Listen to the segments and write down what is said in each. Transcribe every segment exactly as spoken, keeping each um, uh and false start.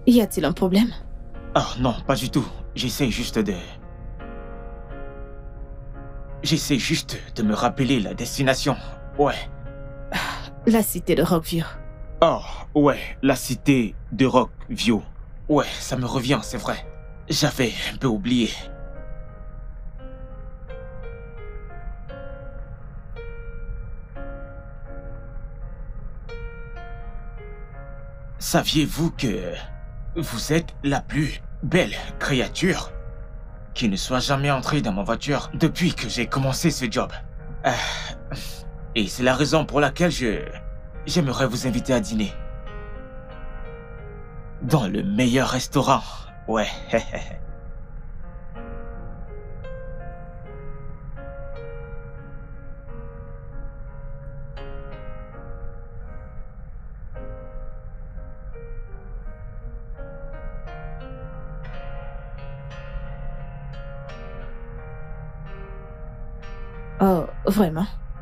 Y a-t-il un problème? Oh non, pas du tout. J'essaie juste de... J'essaie juste de me rappeler la destination. Ouais. La cité de Rockview. Oh, ouais, la cité de Rockview. Ouais, ça me revient, c'est vrai. J'avais un peu oublié. Saviez-vous que vous êtes la plus belle créature qui ne soit jamais entrée dans ma voiture depuis que j'ai commencé ce job? Euh, et c'est la raison pour laquelle je... j'aimerais vous inviter à dîner. Dans le meilleur restaurant. Ouais. Oh, vraiment?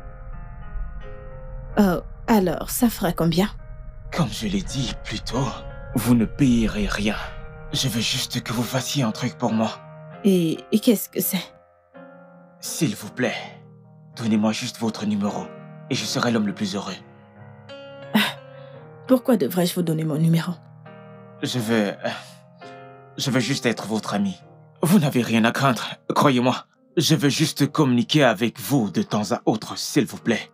Oh, alors, ça fera combien? Comme je l'ai dit plus tôt, vous ne payerez rien. Je veux juste que vous fassiez un truc pour moi. Et, et qu'est-ce que c'est? S'il vous plaît, donnez-moi juste votre numéro et je serai l'homme le plus heureux. Pourquoi devrais-je vous donner mon numéro? Je veux... Je veux juste être votre ami. Vous n'avez rien à craindre, croyez-moi. Je veux juste communiquer avec vous de temps à autre, s'il vous plaît.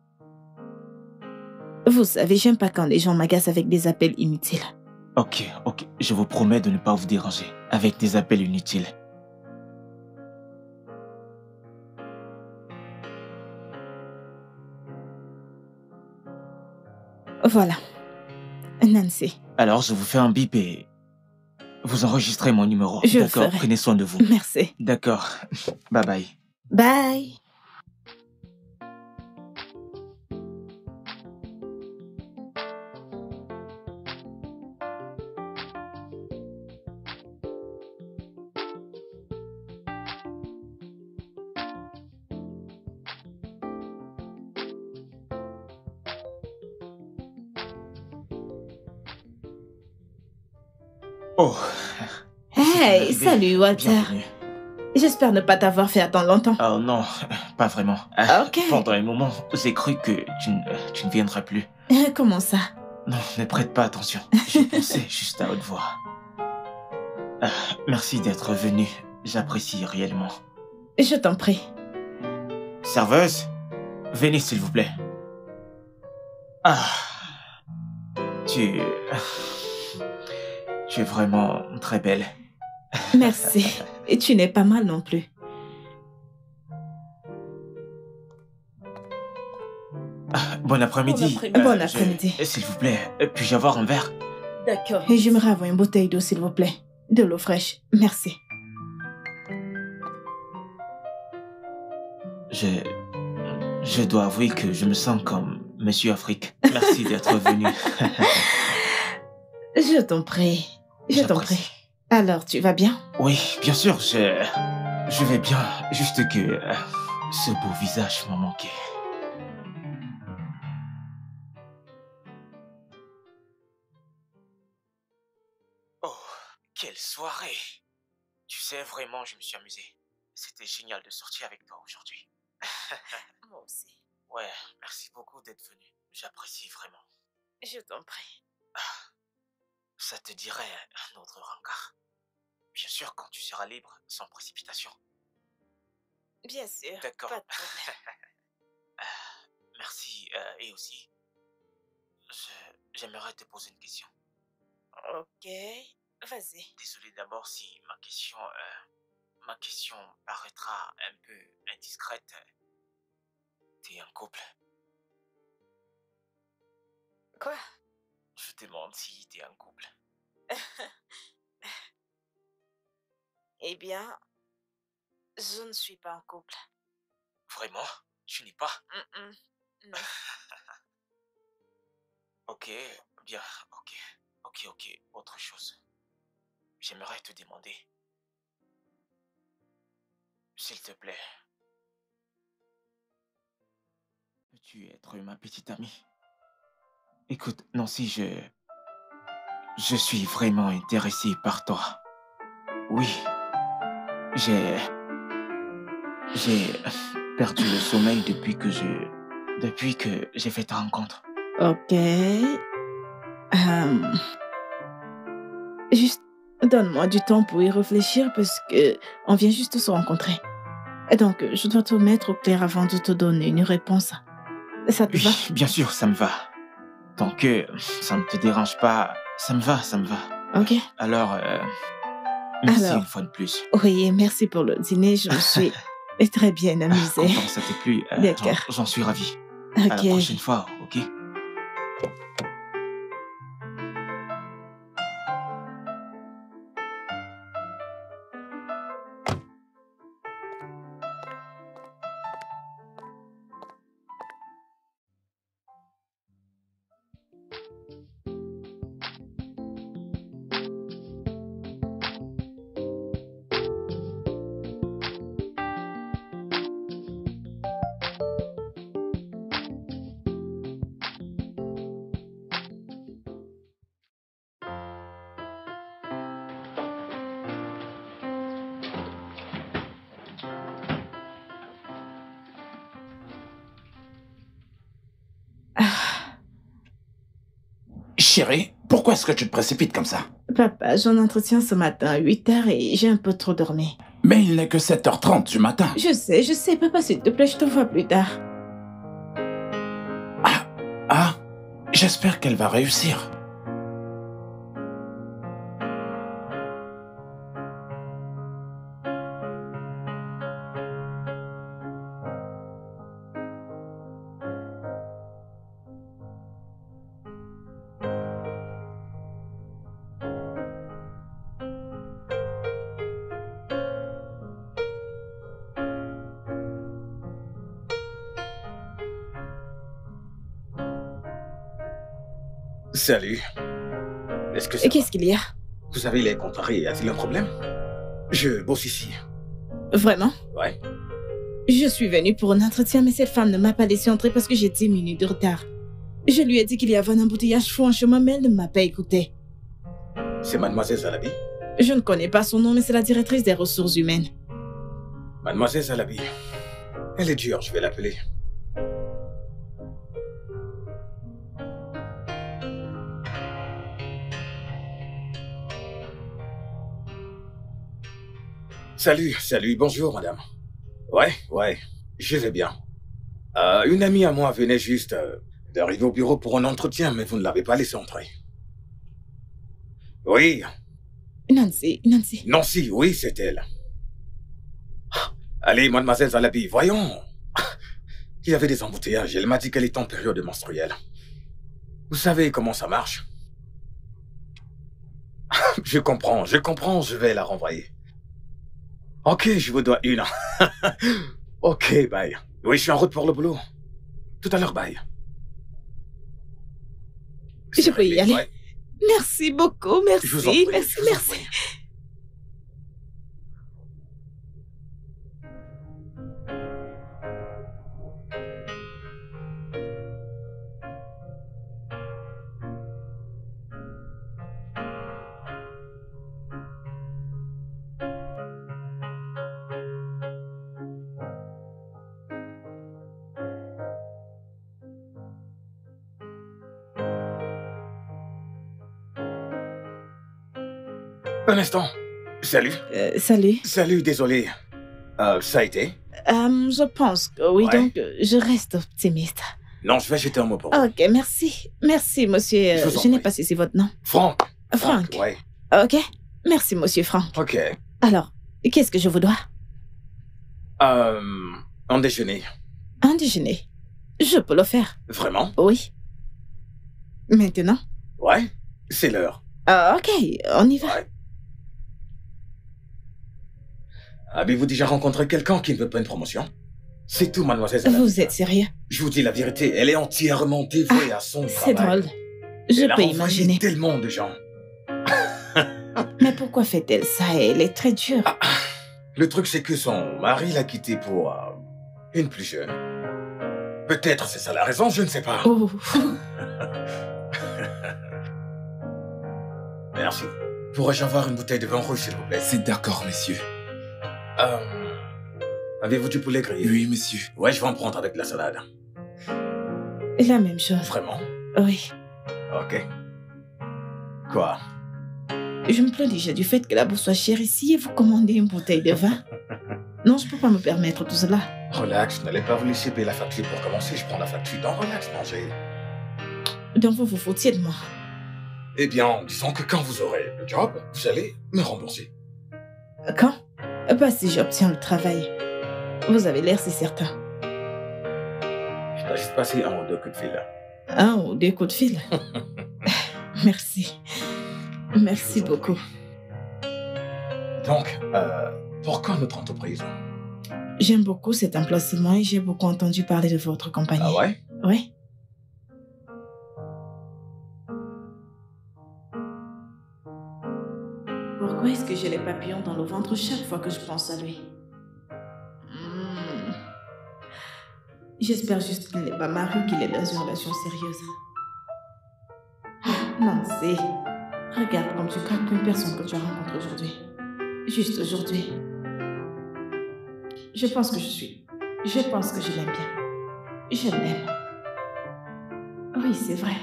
Vous savez, j'aime pas quand les gens m'agacent avec des appels inutiles. Ok, ok, je vous promets de ne pas vous déranger avec des appels inutiles. Voilà. Nancy. Alors, je vous fais un bip et... vous enregistrez mon numéro. Je le D'accord, ferai. prenez soin de vous. Merci. D'accord. Bye bye. Bye. Oh. Hey, salut Walter. Bienvenue. J'espère ne pas t'avoir fait attendre longtemps. Oh non, pas vraiment. Ah, Ok. Pendant un moment, j'ai cru que tu ne, tu ne viendrais plus. Comment ça? Non, ne prête pas attention. Je pensais juste à haute voix. Ah, merci d'être venu. J'apprécie réellement. Je t'en prie. Serveuse, venez s'il vous plaît. Ah, tu... Tu es vraiment très belle. Merci. Et tu n'es pas mal non plus. Ah, bon après-midi. Bon après-midi. Bon je- après-midi. S'il vous plaît, puis-je avoir un verre? D'accord. Et j'aimerais avoir une bouteille d'eau, s'il vous plaît. De l'eau fraîche. Merci. Je... Je dois avouer que je me sens comme Monsieur Afrique. Merci d'être venu. Je t'en prie. Je t'en J'apprécie. prie. Alors, tu vas bien? Oui, bien sûr, je... Je vais bien. Juste que... euh, ce beau visage m'a manqué. Oh, quelle soirée! Tu sais, vraiment, je me suis amusé. C'était génial de sortir avec toi aujourd'hui. Moi aussi. Ouais, merci beaucoup d'être venu. J'apprécie vraiment. Je t'en prie. Ça te dirait un autre rencard. Bien sûr, quand tu seras libre, sans précipitation. Bien sûr. D'accord. Pas de problème. Merci, euh, et aussi, je- j'aimerais te poser une question. Ok. Vas-y. Désolé d'abord si ma question, euh, ma question paraîtra un peu indiscrète. T'es en couple? Quoi? Je te demande si t'es en couple. Eh bien, je ne suis pas en couple. Vraiment? Tu n'es pas? Mm-mm. Non. Ok, bien, ok, ok, ok, autre chose. J'aimerais te demander, s'il te plaît, peux-tu être ma petite amie? Écoute, Nancy, je... je suis vraiment intéressé par toi. Oui, j'ai... J'ai perdu le sommeil depuis que je... Depuis que j'ai fait ta rencontre. Ok. Euh, juste, donne-moi du temps pour y réfléchir parce que on vient juste de se rencontrer. Et donc, je dois te mettre au clair avant de te donner une réponse. Ça te va? Oui, bien sûr, ça me va. Tant que ça ne te dérange pas, ça me va, ça me va. Ok. Alors, euh, merci Alors, une fois de plus. oui, merci pour le dîner. Je me suis très bien amusée. Content, ça t'est plu. Euh, D'accord. j'en- J'en suis ravi. Ok. À la prochaine fois, ok? Ah, Chérie, pourquoi est-ce que tu te précipites comme ça? papa, j'ai un entretien ce matin à huit heures et j'ai un peu trop dormi. Mais il n'est que sept heures trente du matin. Je sais, je sais, papa, s'il te plaît, je te vois plus tard. Ah, ah, j'espère qu'elle va réussir. Salut. Est-ce que ça Et qu'est-ce qu'il y a? Vous savez, les contrariés, a-t-il un problème? Je bosse ici. Vraiment? Ouais. Je suis venue pour un entretien, mais cette femme ne m'a pas laissé entrer parce que j'ai dix minutes de retard. Je lui ai dit qu'il y avait un embouteillage fou en chemin, mais elle ne m'a pas écouté. C'est Mademoiselle Zalabi? Je ne connais pas son nom, mais c'est la directrice des ressources humaines. Mademoiselle Zalabi. Elle est dure, je vais l'appeler. Salut, salut, bonjour madame. Ouais, ouais, je vais bien. Euh, une amie à moi venait juste euh, d'arriver au bureau pour un entretien, mais vous ne l'avez pas laissé entrer. Oui, Nancy, Nancy. Nancy, oui, c'est elle. Allez, mademoiselle Zalabi, voyons. Il y avait des embouteillages, elle m'a dit qu'elle est en période menstruelle. Vous savez comment ça marche? Je comprends, je comprends, je vais la renvoyer. Ok, je vous dois une. Ok, bye. Oui, je suis en route pour le boulot. Tout à l'heure, bye. Je peux y aller? Ouais. Merci beaucoup, merci, Je vous en prie, merci, je vous en merci. prie. Un instant. Salut. Euh, salut. Salut, désolé. Euh, ça a été? Euh, je pense que oui, Ouais. donc euh, je reste optimiste. Non, je vais jeter un mot pour vous. Ok, merci. Merci, monsieur. Je euh, vous en Je n'ai prie. pas saisi votre nom. Franck. Franck. Ouais. Ok. Merci, monsieur Franck. Ok. Alors, qu'est-ce que je vous dois? Euh, un déjeuner. Un déjeuner. Je peux le faire. Vraiment? Oui. Maintenant? Ouais. C'est l'heure. Ah, ok, on y va. Ouais. Avez-vous déjà rencontré quelqu'un qui ne veut pas une promotion? C'est tout, mademoiselle Zalabi. Vous êtes sérieux? Je vous dis la vérité, elle est entièrement dévouée à son C'est travail. drôle. Je Elle a peux envoyé imaginer. tellement de gens. Mais pourquoi fait-elle ça? Elle est très dure. Le truc, c'est que son mari l'a quittée pour euh, une plus jeune. Peut-être c'est ça la raison, je ne sais pas. Oh. Merci. Pourrais-je avoir une bouteille de vin rouge, s'il vous plaît? C'est d'accord, messieurs. Euh, Avez-vous du poulet grillé? Oui, monsieur. Ouais, je vais en prendre avec de la salade. La même chose. Vraiment? Oui. Ok. Quoi? Je me plains déjà du fait que la bourse soit chère ici et vous commandez une bouteille de vin. Non, je peux pas me permettre tout cela. Relax, je n'allais pas vous laisser payer la facture pour commencer. Je prends la facture. Donc, relax, mangez. Donc vous vous foutiez de moi. Eh bien, disons que quand vous aurez le job, vous allez me rembourser. Quand? Pas si j'obtiens le travail. Vous avez l'air si certain. Je dois juste passer un ou deux coups de fil. Un ou deux coups de fil. Merci. Merci Je vous en beaucoup. prie. Donc, euh, pourquoi notre entreprise? J'aime beaucoup cet emplacement et j'ai beaucoup entendu parler de votre compagnie. Ah ouais? Oui. Pourquoi est-ce que j'ai les papillons dans le ventre chaque fois que je pense à lui? Hmm. J'espère juste qu'il n'est pas marié ou qu'il est dans une relation sérieuse. Non, c'est... Regarde comme tu craques une personne que tu as rencontrée aujourd'hui. Juste aujourd'hui. Je pense que je suis... Je pense que je l'aime bien. Je l'aime. Oui, c'est vrai.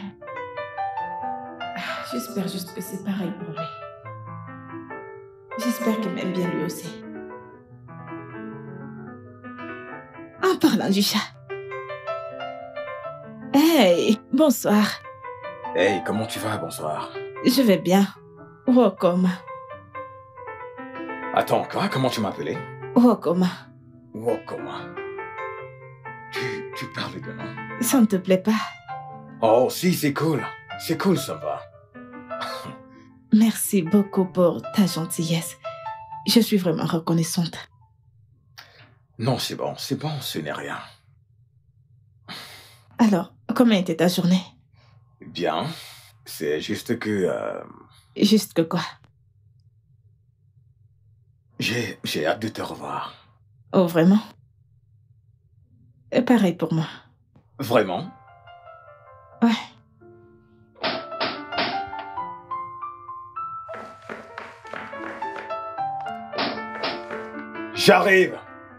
Ah, j'espère juste que c'est pareil pour lui. J'espère qu'il m'aime bien lui aussi. En parlant du chat. Hey, bonsoir. Hey, comment tu vas? Bonsoir. Je vais bien. Welcome. Attends, quoi? Comment tu m'appelais? Welcome. Oh, comment? Tu, tu parles de nom? Ça ne te plaît pas? Oh, si, c'est cool. C'est cool, ça me va. Merci beaucoup pour ta gentillesse. Je suis vraiment reconnaissante. Non, c'est bon, c'est bon, ce n'est rien. Alors, comment était ta journée? Bien. C'est juste que... euh, Juste que quoi? j'ai, j'ai hâte de te revoir. Oh, vraiment? Et pareil pour moi. Vraiment? Ouais. J'arrive!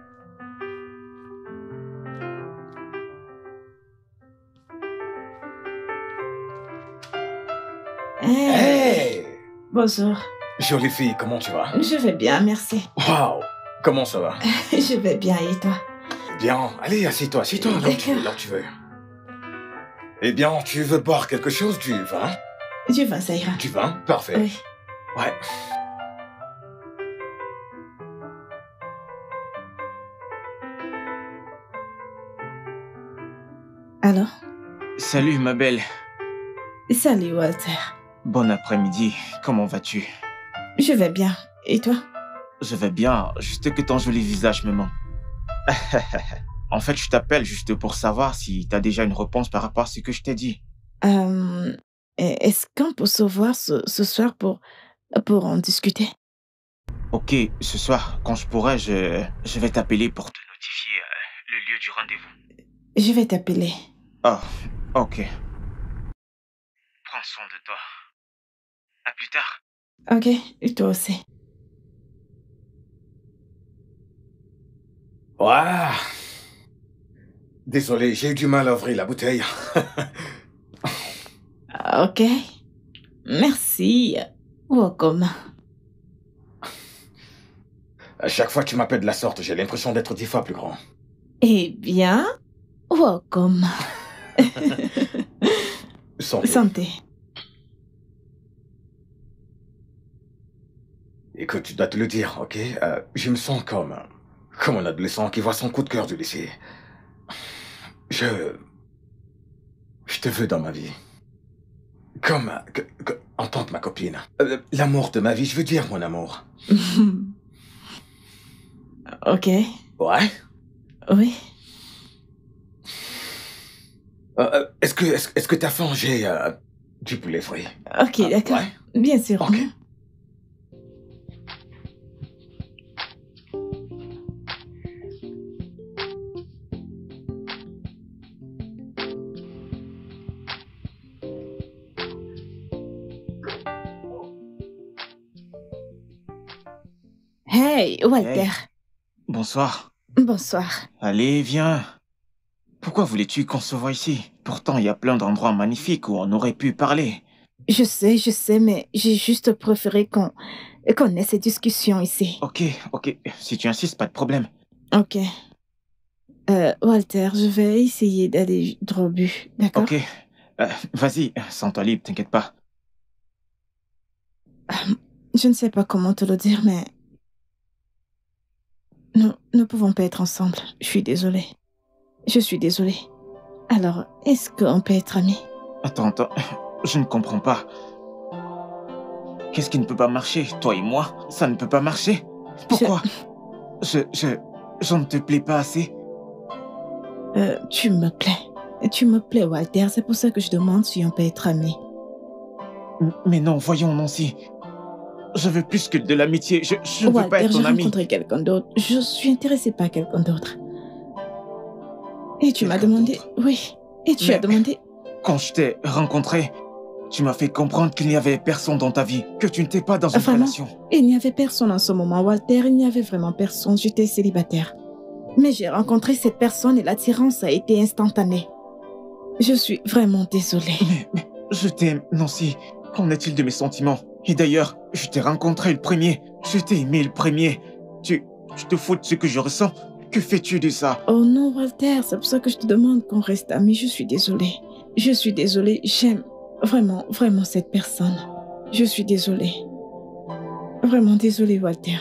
Hey. Hey! Bonjour. Jolie fille, comment tu vas? Je vais bien, merci. Waouh! Comment ça va? Je vais bien, et toi? Bien, allez, assieds-toi, assieds-toi, là où tu veux, là où tu veux. Eh bien, tu veux boire quelque chose? Du vin? Du vin, ça ira. Du vin? Parfait. Oui. Ouais. Alors? Salut, ma belle. Salut, Walter. Bon après-midi. Comment vas-tu? Je vais bien. Et toi? Je vais bien, juste que ton joli visage me manque. En fait, je t'appelle juste pour savoir si t'as déjà une réponse par rapport à ce que je t'ai dit. Euh, Est-ce qu'on peut se voir ce, ce soir pour, pour en discuter? Ok, ce soir, quand je pourrai, je, je vais t'appeler pour te notifier euh, le lieu du rendez-vous. Je vais t'appeler. Oh, ok. Prends soin de toi. À plus tard. Ok, et toi aussi. Ouais. Désolé, j'ai eu du mal à ouvrir la bouteille. Ok. Merci. Welcome. À chaque fois que tu m'appelles de la sorte, j'ai l'impression d'être dix fois plus grand. Eh bien, welcome. Santé. Santé. Écoute, tu dois te le dire, ok? Euh, je me sens comme... comme un adolescent qui voit son coup de cœur du lycée. Je... Je te veux dans ma vie. Comme... que- que- en tant que ma copine. Euh, L'amour de ma vie, je veux dire mon amour. Ok. Ouais? Oui. Euh, euh, est-ce que... est-ce, est-ce que t'as faim? J'ai... euh, du poulet frit. Ok, Ah, d'accord. ouais? Bien sûr. Ok. Hey, Walter. Hey. Bonsoir. Bonsoir. Allez, viens. Pourquoi voulais-tu qu'on se voie ici? Pourtant, il y a plein d'endroits magnifiques où on aurait pu parler. Je sais, je sais, mais j'ai juste préféré qu'on qu'on ait cette discussion ici. Ok, ok. Si tu insistes, pas de problème. Ok. Euh, Walter, je vais essayer d'aller droit au but, d'accord? Ok. Euh, vas-y, sens-toi libre, t'inquiète pas. Je ne sais pas comment te le dire, mais... Nous ne pouvons pas être ensemble. Je suis désolée. Je suis désolée. Alors, est-ce qu'on peut être amis? Attends, attends. Je ne comprends pas. Qu'est-ce qui ne peut pas marcher? Toi et moi, ça ne peut pas marcher? Pourquoi? Je... Je... Je ne te plais pas assez? Euh, tu me plais. Tu me plais, Walter. C'est pour ça que je demande si on peut être amis. Mais non, voyons, Nancy. Je veux plus que de l'amitié. Je, je ne veux Walter, pas être ton j'ai ami. rencontré quelqu'un d'autre. Je suis intéressée par quelqu'un d'autre. Et tu m'as Quelqu'un demandé... d'autre? Oui. Et tu Mais- as demandé... Quand je t'ai rencontré, tu m'as fait comprendre qu'il n'y avait personne dans ta vie, que tu n'étais pas dans une Vraiment? relation. Il n'y avait personne en ce moment, Walter. Il n'y avait vraiment personne. J'étais célibataire. Mais j'ai rencontré cette personne et l'attirance a été instantanée. Je suis vraiment désolée. Mais, mais je t'aime, Nancy. Qu'en est-il de mes sentiments? Et d'ailleurs, je t'ai rencontré le premier. Je t'ai aimé le premier. Tu, tu te fous de ce que je ressens? Que fais-tu de ça? Oh non, Walter, c'est pour ça que je te demande qu'on reste amis. Je suis désolée. Je suis désolée. J'aime vraiment, vraiment cette personne. Je suis désolée. Vraiment désolée, Walter.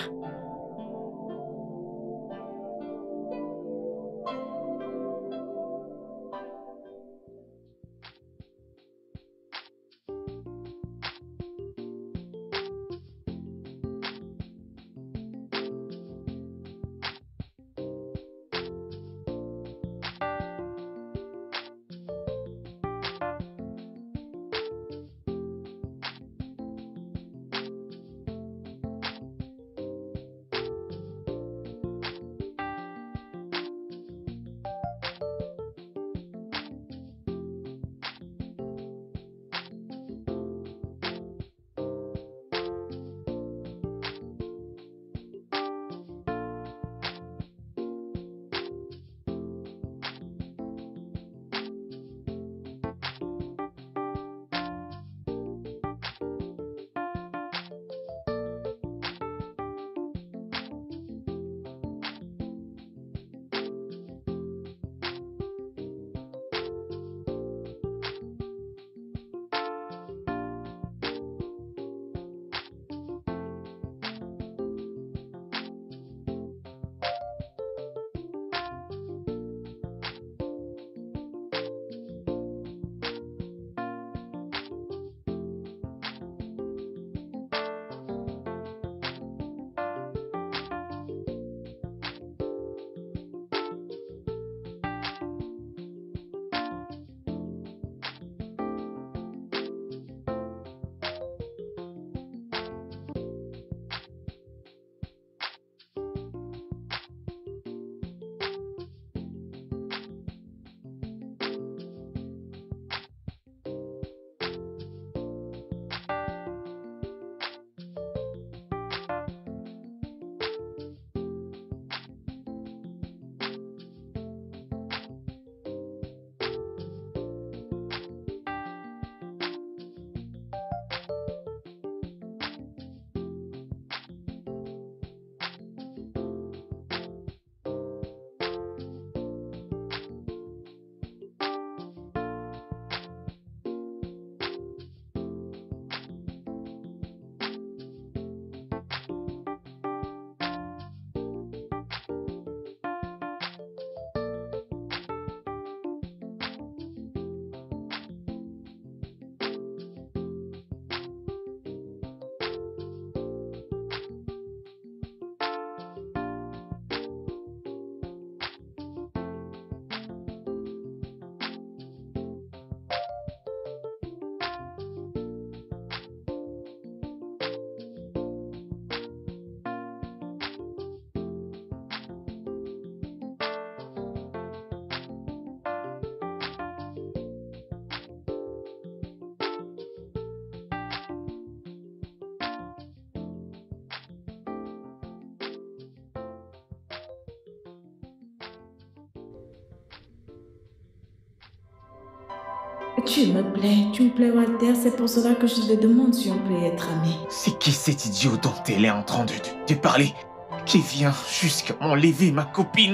Tu me plais, tu me plais, Walter. C'est pour cela que je te demande si on peut être amis. C'est qui cet idiot dont elle est en train de te parler, qui vient jusqu'à m'enlever ma copine?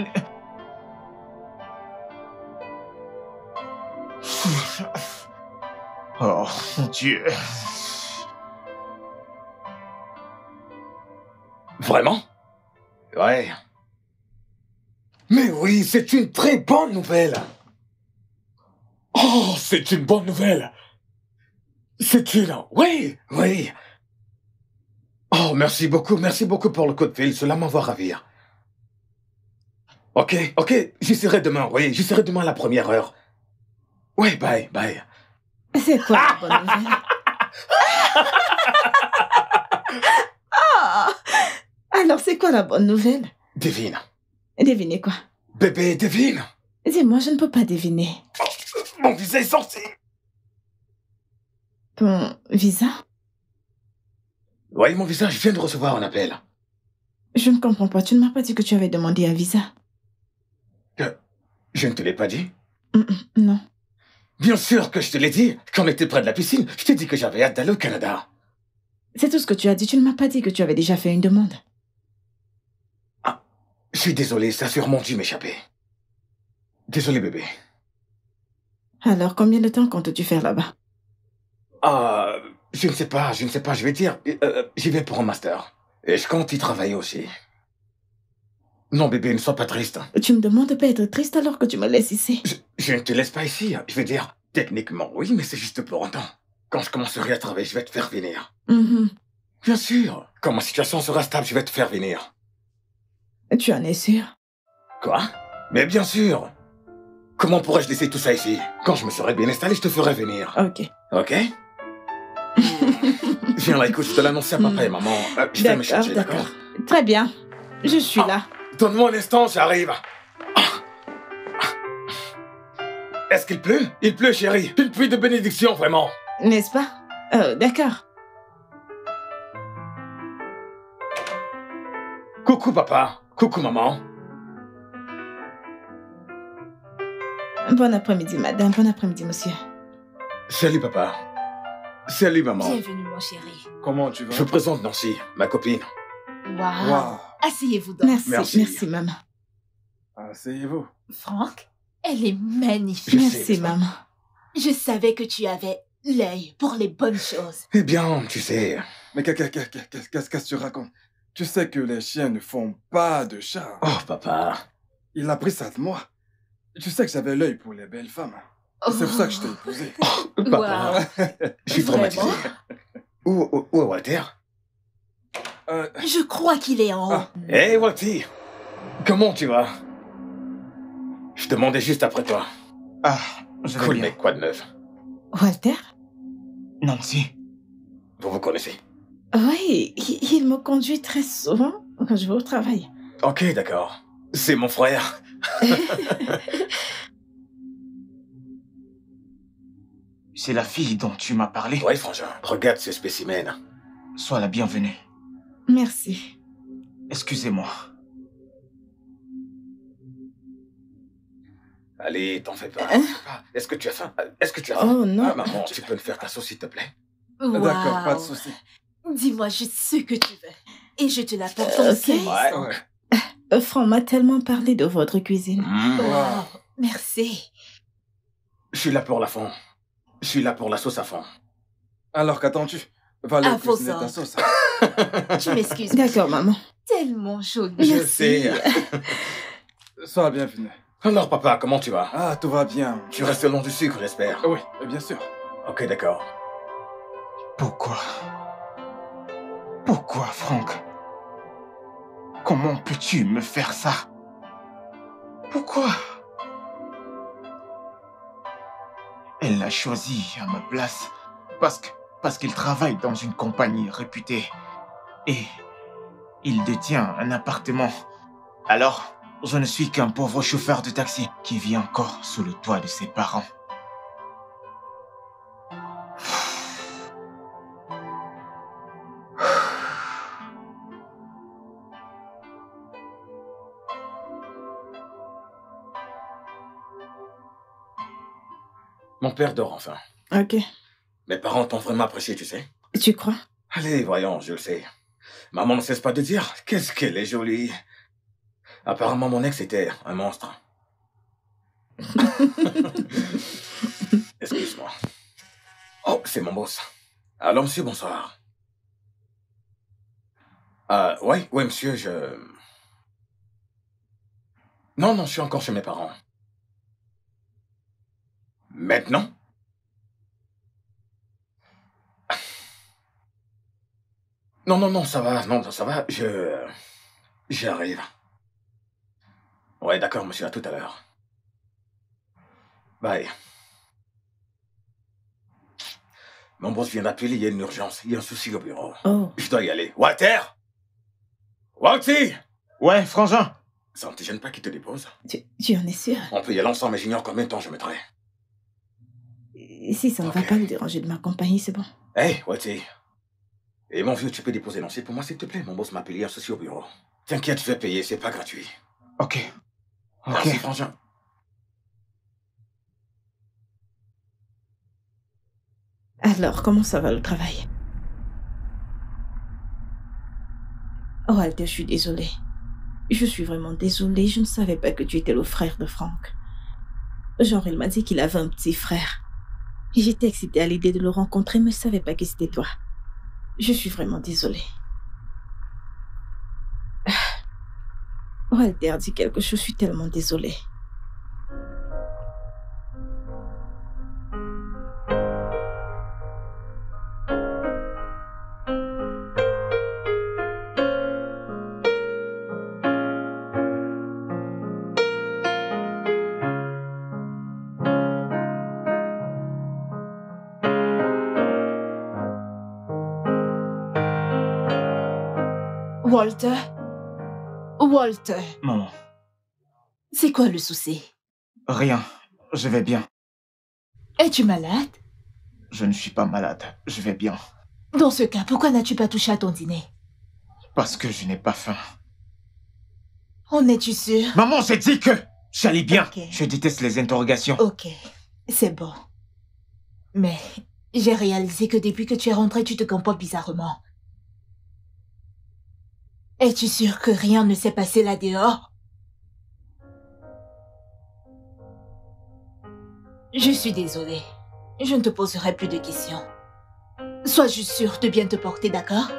Oh mon Dieu. Vraiment? Ouais. Mais oui, c'est une très bonne nouvelle. Oh, c'est une bonne nouvelle. C'est une... Oui, oui. Oh, merci beaucoup, merci beaucoup pour le coup de fil. Cela m'envoie ravir. Ok, ok, j'y serai demain, oui, j'y serai demain à la première heure. Ouais, bye, bye. C'est quoi la bonne nouvelle? Ah! Alors, c'est quoi la bonne nouvelle? Devine. Devinez quoi? Bébé, devine. Dis-moi, je ne peux pas deviner. Mon visa est sorti. Ton visa? Oui, mon visa, je viens de recevoir un appel. Je ne comprends pas. Tu ne m'as pas dit que tu avais demandé un visa. Que... Je ne te l'ai pas dit? Mm, mm, non. Bien sûr que je te l'ai dit. Quand on était près de la piscine, je t'ai dit que j'avais hâte d'aller au Canada. C'est tout ce que tu as dit. Tu ne m'as pas dit que tu avais déjà fait une demande. Ah, je suis désolé, ça a sûrement dû m'échapper. Désolé, bébé. Alors, combien de temps comptes-tu faire là-bas? Ah, je ne sais pas, je ne sais pas, je vais dire, euh, j'y vais pour un master. Et je compte y travailler aussi. Non, bébé, ne sois pas triste. Tu me demandes de pas être triste alors que tu me laisses ici. Je, je ne te laisse pas ici. Je vais dire, techniquement, oui, mais c'est juste pour un temps. Quand je commencerai à travailler, je vais te faire venir. Mhm. Bien sûr. Quand ma situation sera stable, je vais te faire venir. Tu en es sûr? Quoi? Mais bien sûr. Comment pourrais-je laisser tout ça ici? Quand je me serai bien installé, je te ferai venir. Ok. Ok? Viens là, écoute, je te l'annonce à papa et maman. Euh, je vais me D'accord, chercher, d'accord? d'accord. Très bien. Je suis Ah. là. Donne-moi un instant, j'arrive. Ah. Est-ce qu'il pleut? Il pleut, chérie. Une pluie de bénédiction, vraiment. N'est-ce pas? Euh, d'accord. Coucou, papa. Coucou, maman. Bon après-midi, madame. Bon après-midi, monsieur. Salut, papa. Salut, maman. Bienvenue, mon chéri. Comment tu vas? Je vous présente Nancy, ma copine. Waouh. Waouh. Asseyez-vous donc. Merci, Merci. merci, maman. Asseyez-vous. Franck, elle est magnifique. Je sais, Merci, n'est-ce pas? maman. Je savais que tu avais l'œil pour les bonnes choses. Eh bien, tu sais... Mais qu'est- qu'est- qu'est- qu'est- qu'est-ce que tu racontes? Tu sais que les chiens ne font pas de chat. Oh, papa. Il a pris ça de moi. Tu sais que j'avais l'œil pour les belles femmes. C'est pour ça que je t'ai épousé. Papa. Je suis traumatisé. Vraiment? Où, où, où est Walter? Euh, Je crois qu'il est en haut. Ah. Hé, hey, Walter. Comment tu vas? Je demandais juste après toi. Ah, je vais Cool, bien. mec, quoi de neuf? Walter? Nancy, Vous vous connaissez? Oui, il, il me conduit très souvent quand je vais au travail. Ok, d'accord. C'est mon frère. c'est la fille dont tu m'as parlé. Ouais, frangin. Regarde ce spécimen. Sois la bienvenue. Merci. Excusez-moi. Allez, t'en fais pas. Hein? t'en fais pas. Est-ce que tu as faim? Est-ce que tu as faim? Oh non. Ah, maman, tu peux me faire ta sauce, s'il te plaît? Waouh. D'accord, pas de souci. Dis-moi juste ce que tu veux. Et je te l'apporte Euh, en ok. ce instant. Ouais. Euh, Franck m'a tellement parlé de votre cuisine. Mmh. Waouh. Merci. Je suis là pour la fond. Je suis là pour la sauce à fond. Alors qu'attends-tu? Va aller À vos cuisiner ta ordres. sauce. Tu m'excuses. D'accord, maman. Tellement joli. Je Merci. sais. Sois la bienvenue. Alors, papa, comment tu vas? Ah, tout va bien. Tu restes le long du sucre, j'espère. Oui, bien sûr. Ok, d'accord. Pourquoi? Pourquoi, Franck? Comment peux-tu me faire ça? Pourquoi? Elle l'a choisi à ma place parce que parce qu'il travaille dans une compagnie réputée et il détient un appartement. Alors, je ne suis qu'un pauvre chauffeur de taxi qui vit encore sous le toit de ses parents. Mon père dort enfin. Ok. Mes parents t'ont vraiment apprécié, tu sais. Tu crois? Allez, voyons, je le sais. Maman ne cesse pas de dire qu'est-ce qu'elle est jolie. Apparemment, mon ex était un monstre. Excuse-moi. Oh, c'est mon boss. Alors, monsieur, bonsoir. Euh, ouais, ouais, monsieur, je... Non, non, je suis encore chez mes parents. Maintenant? Non, non, non, ça va, non, ça va, je... J'arrive. Ouais, d'accord, monsieur, à tout à l'heure. Bye. Mon boss vient d'appeler, il y a une urgence, il y a un souci au bureau. Oh. Je dois y aller. Walter! Walter! Ouais, frangin. Ça ne te gêne pas qu'il te dépose? Tu, tu en es sûr? On peut y aller ensemble, mais j'ignore combien de temps je mettrai. Si ça ne va Ok. pas le déranger de m'accompagner, c'est bon. Hey, Walter. Et mon vieux, tu peux déposer l'ancien pour moi, s'il te plaît? Mon boss m'a appelé, il y a un souci au bureau. T'inquiète, je vais payer, c'est pas gratuit. Ok. Ok. Merci, frangin. Alors, comment ça va le travail? Oh, Walter, je suis désolée. Je suis vraiment désolée. Je ne savais pas que tu étais le frère de Franck. Genre, il m'a dit qu'il avait un petit frère. Et j'étais excitée à l'idée de le rencontrer, mais je ne savais pas que c'était toi. Je suis vraiment désolée. Walter dit quelque chose, je suis tellement désolée. Walter? Walter, Maman. c'est quoi le souci? Rien. Je vais bien. Es-tu malade? Je ne suis pas malade. Je vais bien. Dans ce cas, pourquoi n'as-tu pas touché à ton dîner? Parce que je n'ai pas faim. En es-tu sûr? Maman, j'ai dit que j'allais bien. Ok. Je déteste les interrogations. Ok, c'est bon. Mais j'ai réalisé que depuis que tu es rentré, tu te comportes bizarrement. Es-tu sûr que rien ne s'est passé là dehors? Je suis désolée. Je ne te poserai plus de questions. Sois juste sûr de bien te porter, d'accord?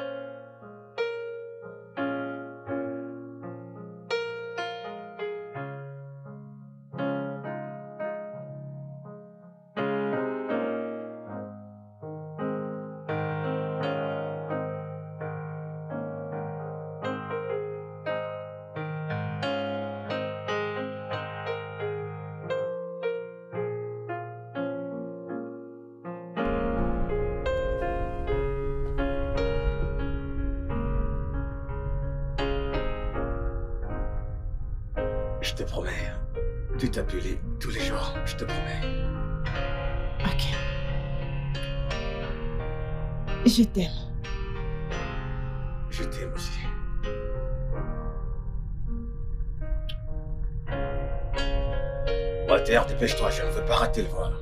Je te promets de t'appeler tous les jours, je te promets. Ok. Je t'aime. Je t'aime aussi. Walter, dépêche-toi, je ne veux pas rater le vol.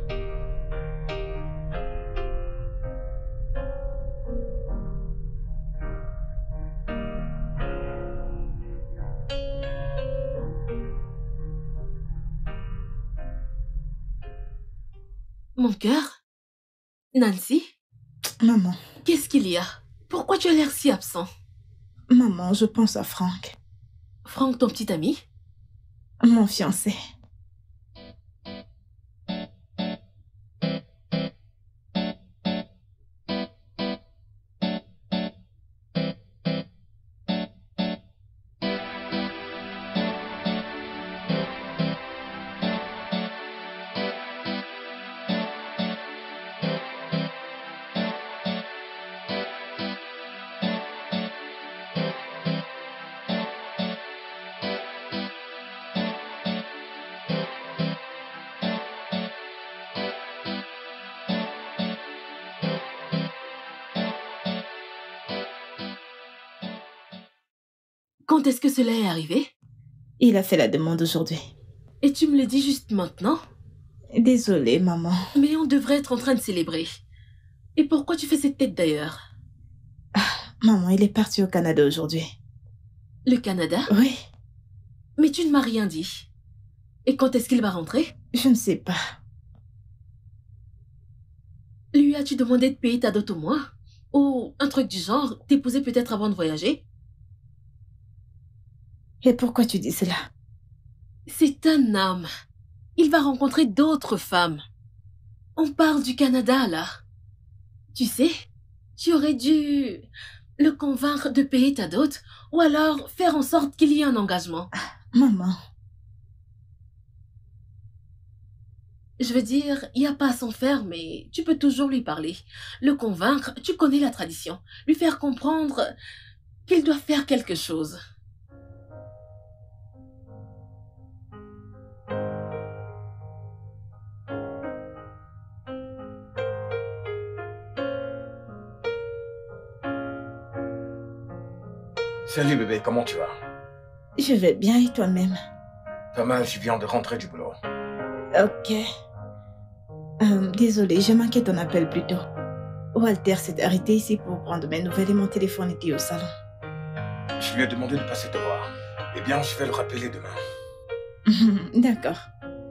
Mon cœur? Nancy? Maman, Qu'est-ce qu'il y a? Pourquoi tu as l'air si absent? maman, je pense à Franck, Franck, ton petit ami? mon fiancé. Quand est-ce que cela est arrivé? Il a fait la demande aujourd'hui. Et tu me le dis juste maintenant? Désolée, maman. Mais on devrait être en train de célébrer. Et pourquoi tu fais cette tête d'ailleurs? Maman, il est parti au Canada aujourd'hui. Le Canada? Oui. Mais tu ne m'as rien dit. Et quand est-ce qu'il va rentrer? Je ne sais pas. Lui as-tu demandé de payer ta dot au moins? Ou un truc du genre, t'épouser peut-être avant de voyager? Et pourquoi tu dis cela? C'est un homme. Il va rencontrer d'autres femmes. On parle du Canada, là. Tu sais, tu aurais dû le convaincre de payer ta dot, ou alors faire en sorte qu'il y ait un engagement. Maman. Je veux dire, il n'y a pas à s'en faire, mais tu peux toujours lui parler. Le convaincre, tu connais la tradition. Lui faire comprendre qu'il doit faire quelque chose. Salut bébé, comment tu vas? Je vais bien et toi-même? Pas mal, je viens de rentrer du boulot. Ok. Euh, désolée, j'ai manqué ton appel plus tôt. Walter s'est arrêté ici pour prendre mes nouvelles et mon téléphone était au salon. Je lui ai demandé de passer te voir. Eh bien, je vais le rappeler demain. D'accord.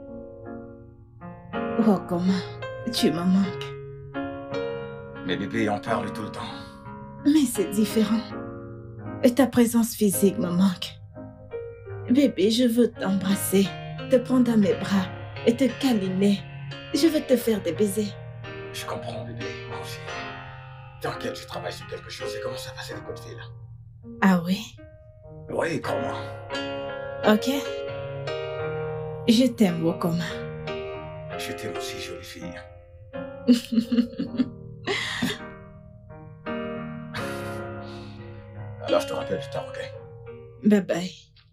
Oh, comment tu me manques. Mes bébés en parlent tout le temps. Mais c'est différent. Et ta présence physique me manque. Bébé, je veux t'embrasser, te prendre dans mes bras et te câliner. Je veux te faire des baisers. Je comprends, bébé, moi aussi. T'inquiète, je travaille sur quelque chose et commence à passer des coups de fil. Ah oui? Oui, crois-moi. Ok. Je t'aime, Wokoma. Je t'aime aussi, jolie fille. Alors, je te rappelle plus tard, ok? Bye bye.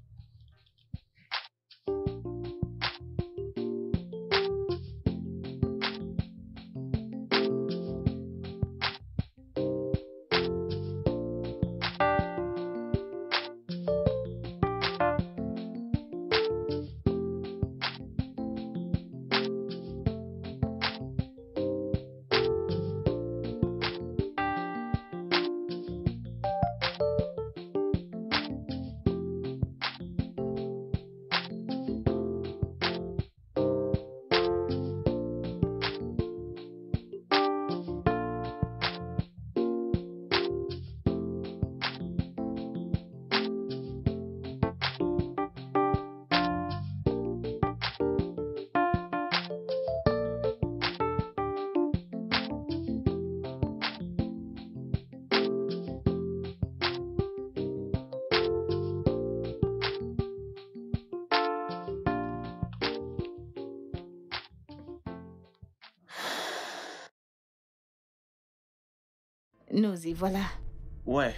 Nous y voilà. Ouais.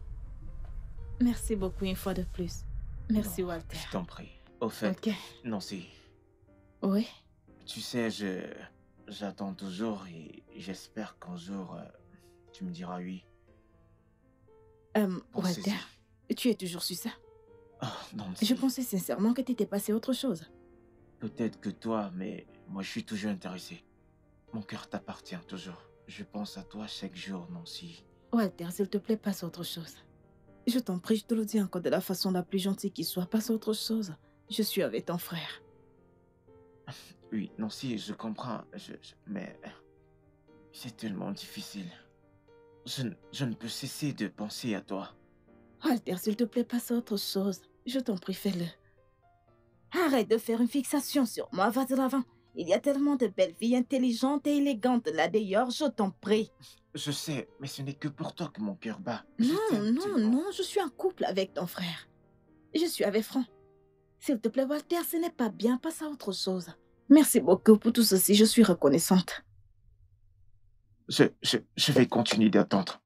Merci beaucoup une fois de plus. Merci, Non, Walter. Je t'en prie. Au fait, Ok. Nancy, Oui? tu sais, je... J'attends toujours et j'espère qu'un jour, euh, tu me diras oui. Euh, Pour Walter, ceci. tu es toujours sur ça? Oh, Nancy. Je pensais sincèrement que t'étais passé à autre chose. Peut-être que toi, mais moi je suis toujours intéressé. Mon cœur t'appartient toujours. Je pense à toi chaque jour, Nancy. Walter, s'il te plaît, passe à autre chose. Je t'en prie, je te le dis encore de la façon la plus gentille qui soit. Passe à autre chose. Je suis avec ton frère. Oui, Nancy, je comprends, je, je- mais c'est tellement difficile. Je, ne- je ne peux cesser de penser à toi. Walter, s'il te plaît, passe à autre chose. Je t'en prie, fais-le. Arrête de faire une fixation sur moi, va de l'avant. Il y a tellement de belles filles intelligentes et élégantes là d'ailleurs, je t'en prie. Je sais, mais ce n'est que pour toi que mon cœur bat. Je Non, t'aime non, tellement. non, je suis en couple avec ton frère. Je suis avec Franck. S'il te plaît, Walter, ce n'est pas bien, passe à autre chose. Merci beaucoup pour tout ceci, je suis reconnaissante. Je, je, je vais continuer d'attendre.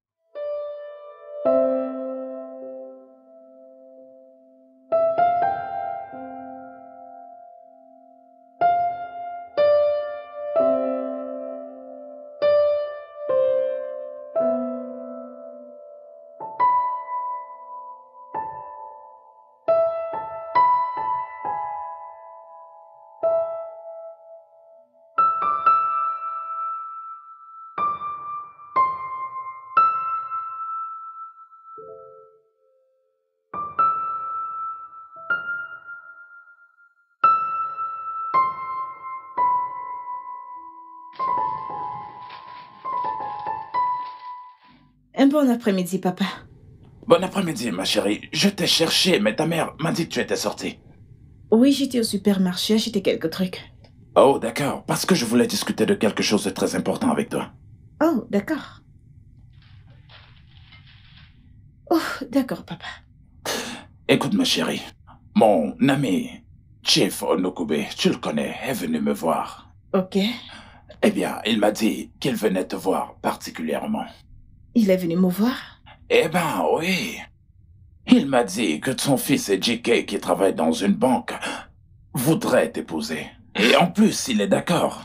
Un bon après-midi, papa. Bon après-midi, ma chérie. Je t'ai cherché, mais ta mère m'a dit que tu étais sortie. Oui, j'étais au supermarché, acheter quelques trucs. Oh, d'accord. Parce que je voulais discuter de quelque chose de très important avec toi. Oh, d'accord. Oh, d'accord, papa. Écoute, ma chérie. Mon ami, Chief Onokube, tu le connais, est venu me voir. Ok. Eh bien, il m'a dit qu'il venait te voir particulièrement. Il est venu me voir? Eh ben, oui. Il m'a dit que son fils et J K, qui travaille dans une banque, voudraient t'épouser. Et en plus, il est d'accord.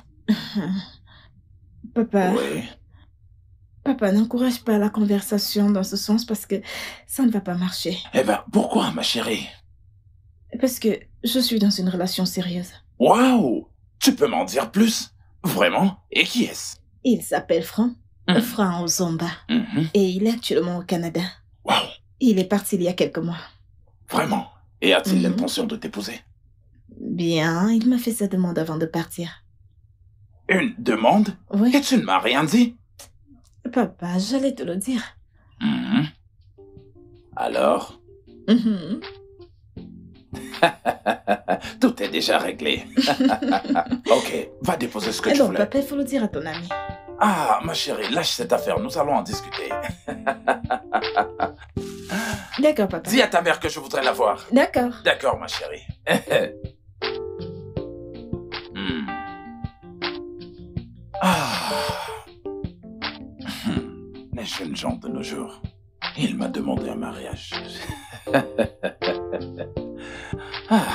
Papa. Oui. Papa, n'encourage pas la conversation dans ce sens parce que ça ne va pas marcher. Eh ben, pourquoi, ma chérie? Parce que je suis dans une relation sérieuse. Waouh! Tu peux m'en dire plus? Vraiment? Et qui est-ce? Il s'appelle Franck. Mm. Franck Ozomba. Mhm. Et il est actuellement au Canada. Waouh! Il est parti il y a quelques mois. Vraiment? Et a-t-il Mhm. l'intention de t'épouser? Bien, il m'a fait sa demande avant de partir. Une demande? Oui. Et tu ne m'as rien dit? Papa, j'allais te le dire. Mhm. Alors? Mhm. Tout est déjà réglé. Ok, va déposer ce que tu Alors, voulais. papa, il faut le dire à ton ami. Ah, ma chérie, lâche cette affaire, nous allons en discuter. D'accord, papa. Dis à ta mère que je voudrais la voir. D'accord. D'accord, ma chérie. Hmm. Ah. Hmm. Les jeunes gens de nos jours. Il m'a demandé un mariage. Ah.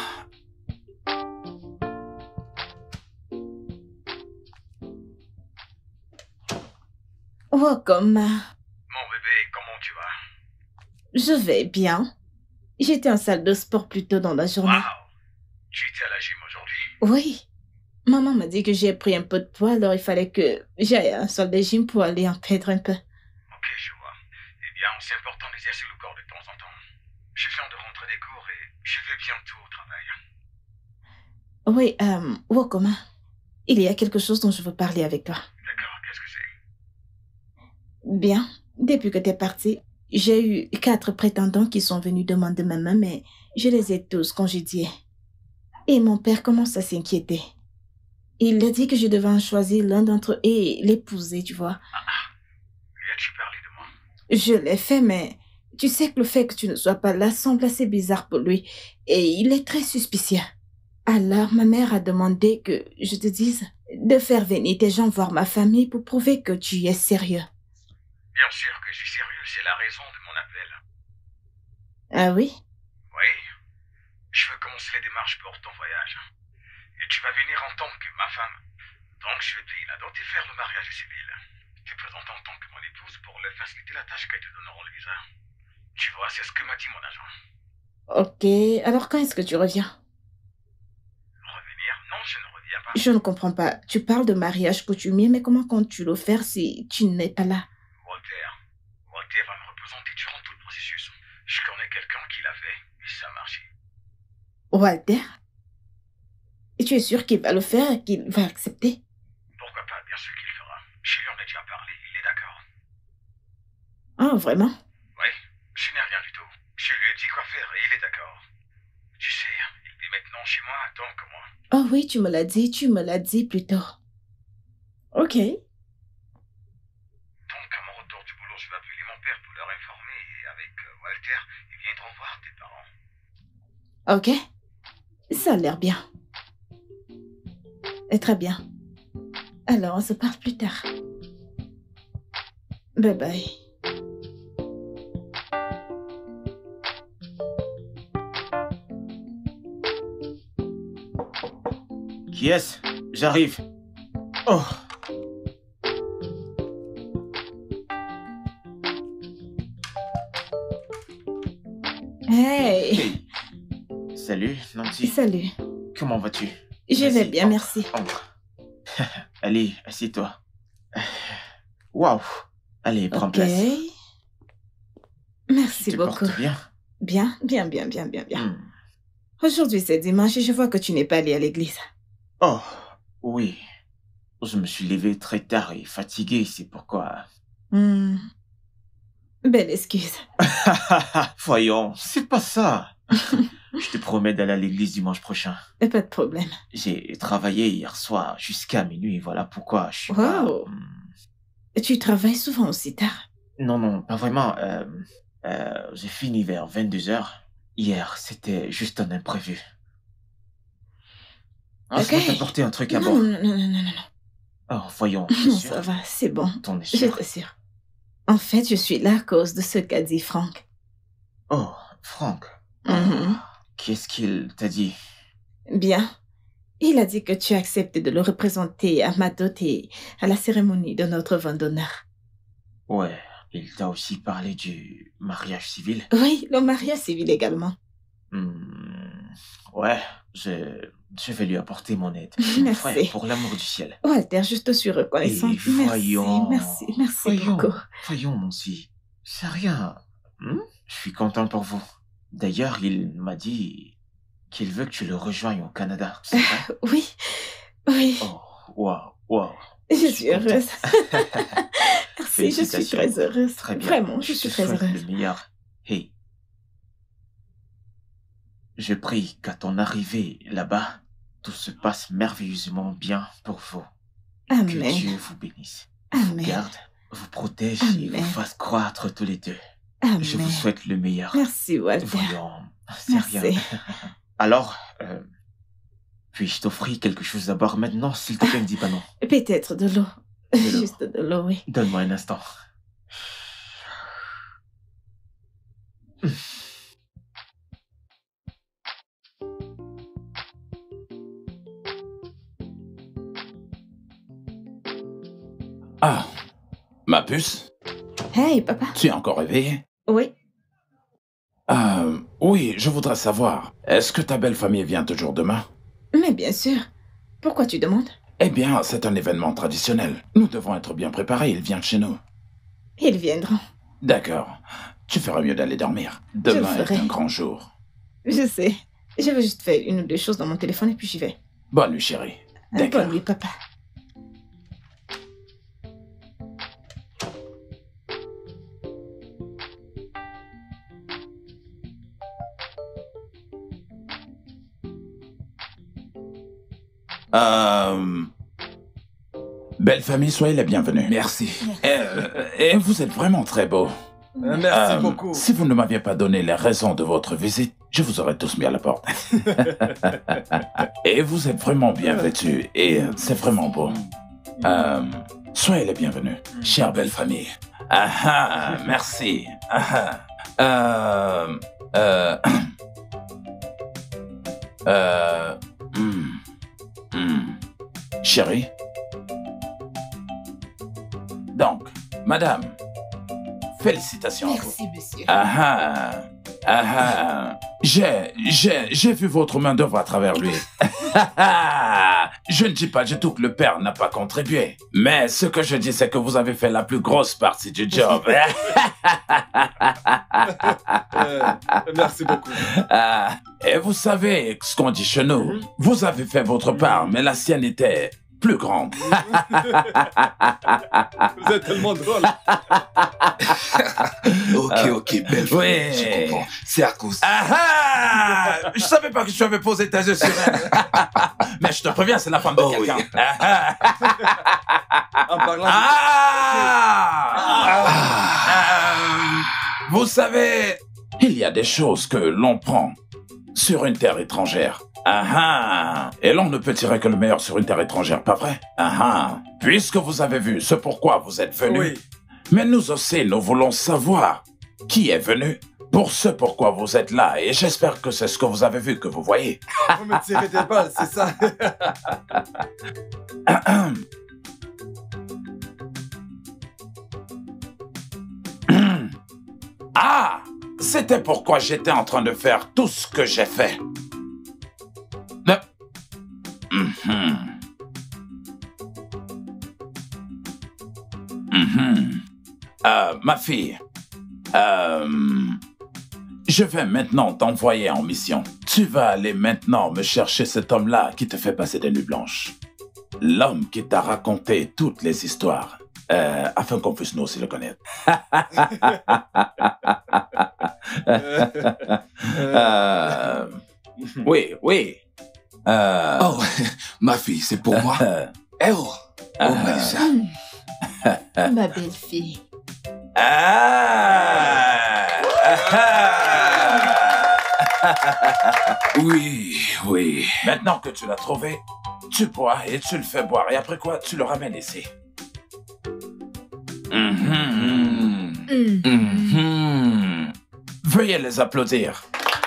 Welcome. Mon bébé, comment tu vas? Je vais bien. J'étais en salle de sport plus tôt dans la journée. Waouh! Tu étais à la gym aujourd'hui? Oui. Maman m'a dit que j'ai pris un peu de poids, alors il fallait que j'aille à un salle de gym pour aller en perdre un peu. Ok, je vois. Eh bien, c'est important d'exercer le corps de temps en temps. Je viens de rentrer des cours et je vais bientôt au travail. Oui, euh, Wokoma, il y a quelque chose dont je veux parler avec toi. D'accord, qu'est-ce que c'est? Bien, depuis que t'es parti, j'ai eu quatre prétendants qui sont venus demander ma main, mais je les ai tous congédiés. Et mon père commence à s'inquiéter. Il a dit que je devais en choisir l'un d'entre eux et l'épouser, tu vois. Lui as-tu parlé de moi? Je l'ai fait, mais tu sais que le fait que tu ne sois pas là semble assez bizarre pour lui. Et il est très suspicieux. Alors, ma mère a demandé que je te dise de faire venir des gens voir ma famille pour prouver que tu es sérieux. Bien sûr que je suis sérieux, c'est la raison de mon appel. Ah oui? Oui, je veux commencer les démarches pour ton voyage. Et tu vas venir en tant que ma femme. Donc je vais payer la dot et faire le mariage civil. Tu présentes en tant que mon épouse pour leur faciliter la tâche qu'ils te donneront le visa. Tu vois, c'est ce que m'a dit mon agent. Ok, alors quand est-ce que tu reviens? Revenir? Non, je ne reviens pas. Je ne comprends pas. Tu parles de mariage coutumier, mais comment comptes-tu le faire si tu n'es pas là? Walter. Walter va me représenter durant tout le processus. Je connais quelqu'un qui l'a fait et ça a marché. Walter? Et tu es sûr qu'il va le faire et qu'il va accepter? Pourquoi pas, bien sûr qu'il le fera. Je lui en ai déjà parlé, il est d'accord. Ah, vraiment? Oui, je n'ai rien du tout. Je lui ai dit quoi faire et il est d'accord. Tu sais, il est maintenant chez moi tant que moi. Oh oui, tu me l'as dit, tu me l'as dit plus tôt. Ok. Donc, à mon retour du boulot, je vais appeler mon père pour leur informer et avec euh, Walter, ils viendront voir tes parents. Ok. Ça a l'air bien. Et très bien. Alors, on se parle plus tard. Bye bye. Qui est-ce? J'arrive. Oh. Hey! Hey. Salut, Nancy. Salut. Comment vas-tu? Je vais Vas-y, bien, entre, merci. entre. Allez, assieds-toi. Waouh. Allez, prends Ok. place. Merci Tu te beaucoup. portes bien? Bien, bien, bien, bien, bien, bien. Hmm. Aujourd'hui, c'est dimanche et je vois que tu n'es pas allé à l'église. Oh, oui. Je me suis levé très tard et fatigué, c'est pourquoi... Hmm. Belle excuse. Voyons, c'est pas ça. Je te promets d'aller à l'église dimanche prochain. Pas de problème. J'ai travaillé hier soir jusqu'à minuit, voilà pourquoi je suis Wow. pas... Hmm. Tu travailles souvent aussi tard? Non, non, pas vraiment. Euh, euh, j'ai fini vers vingt-deux heures. Hier, c'était juste un imprévu. Ok. Laisse-moi t'apporter un truc à Non, boire. non, non, non, non, non. Oh, voyons, t'es Non, sûr? ça va, c'est bon. T'en es Je sûr? t'assure. En fait, je suis là à cause de ce qu'a dit Franck. Oh, Franck. Mhm. Qu'est-ce qu'il t'a dit? Bien. Il a dit que tu as accepté de le représenter à ma dot et à la cérémonie de notre vin d'honneur. Ouais, il t'a aussi parlé du mariage civil? Oui, le mariage civil également. Hmm, ouais, je, je vais lui apporter mon aide. Merci. Frère, pour l'amour du ciel. Walter, je te suis reconnaissante. Et Merci, voyons, merci, merci voyons, beaucoup. voyons, mon si. C'est rien. Hmm? Je suis content pour vous. D'ailleurs, il m'a dit qu'il veut que tu le rejoignes au Canada. C'est vrai? Oui, oui, Oh, waouh, waouh. je je suis suis content. heureuse. Merci, je suis Félicitations. très heureuse. Très bien. Vraiment, je suis te très souhaite heureuse. le meilleur. Hey. Je prie qu'à ton arrivée là-bas, tout se passe merveilleusement bien pour vous. Que Amen, Dieu vous bénisse, vous amen, garde, vous protège et vous Amen. fasse croître tous les deux. Je vous amen. souhaite le meilleur. Merci, Walter. Voyons, c'est Merci. rien. Alors, euh, puis-je t'offrir quelque chose à boire maintenant, s'il te plaît, ne dis pas non. Peut-être de l'eau. De l'eau. Juste de l'eau, oui. Donne-moi un instant. Ah, ma puce, Hey, papa. tu es encore réveillée? Oui. Euh, oui, je voudrais savoir, est-ce que ta belle famille vient toujours demain? Mais bien sûr. Pourquoi tu demandes? Eh bien, c'est un événement traditionnel. Nous devons être bien préparés, ils viennent chez nous. Ils viendront. D'accord. Tu ferais mieux d'aller dormir. Demain est ferai. un grand jour. Je sais. Je veux juste faire une ou deux choses dans mon téléphone et puis j'y vais. Bonne nuit, chérie. D'accord. Bonne nuit, papa. Euh... Belle famille, soyez les bienvenus. Merci. Euh, et vous êtes vraiment très beau. Euh, merci Euh, beaucoup. Si vous ne m'aviez pas donné les raisons de votre visite, je vous aurais tous mis à la porte. Et vous êtes vraiment bien vêtus et euh, c'est vraiment beau. Euh, soyez les bienvenus, chère belle famille. Ah ah, merci. Ah ah. Euh, euh, euh, hmm, hmm. Chérie. Donc, madame, félicitations à vous. Merci, monsieur. Ah ah, ah ah. J'ai, j'ai, j'ai vu votre main d'œuvre à travers lui. Je ne dis pas du tout que le père n'a pas contribué. Mais ce que je dis, c'est que vous avez fait la plus grosse partie du job. Euh, merci beaucoup. Ah, et vous savez ce qu'on dit chez nous. Vous avez fait votre part, mais la sienne était plus grande. Vous êtes tellement drôle. Ok, ok, belle famille, oui. je comprends. C'est à cause. Ah ah! Je savais pas que tu avais posé tes yeux sur elle. Mais je te préviens, c'est la femme de Oh, quelqu'un. oui. Ah ah! En parlant de... Ah! Euh, Vous savez, il y a des choses que l'on prend sur une terre étrangère. Ah ah! Et l'on ne peut tirer que le meilleur sur une terre étrangère, pas vrai? Ah ah! Puisque vous avez vu ce pourquoi vous êtes venu, Oui. mais nous aussi, nous voulons savoir qui est venu pour ce pourquoi vous êtes là. Et j'espère que c'est ce que vous avez vu que vous voyez. Vous me tirez des balles, c'est ça. Ah! C'était pourquoi j'étais en train de faire tout ce que j'ai fait. Euh. Mhm. Mhm. Euh, ma fille, euh, je vais maintenant t'envoyer en mission. Tu vas aller maintenant me chercher cet homme-là qui te fait passer des nuits blanches. L'homme qui t'a raconté toutes les histoires. euh, afin qu'on puisse nous aussi le connaître. euh, oui, oui. Euh, Oh, ma fille, c'est pour moi. Eh oh, oh, Maïcha. Ma belle-fille. Ah! Oui, oui. Maintenant que tu l'as trouvé, tu bois et tu le fais boire. Et après quoi, tu le ramènes ici. Mhm. Mm. Mhm. Veuillez les applaudir.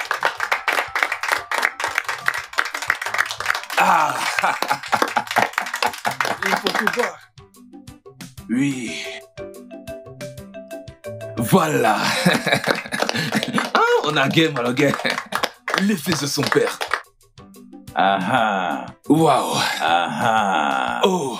Ah, Il faut tout voir. oui. Voilà. Ah, on a game, alors, gars. Les fils de son père. Ah ah. Waouh. Ah ah. Oh.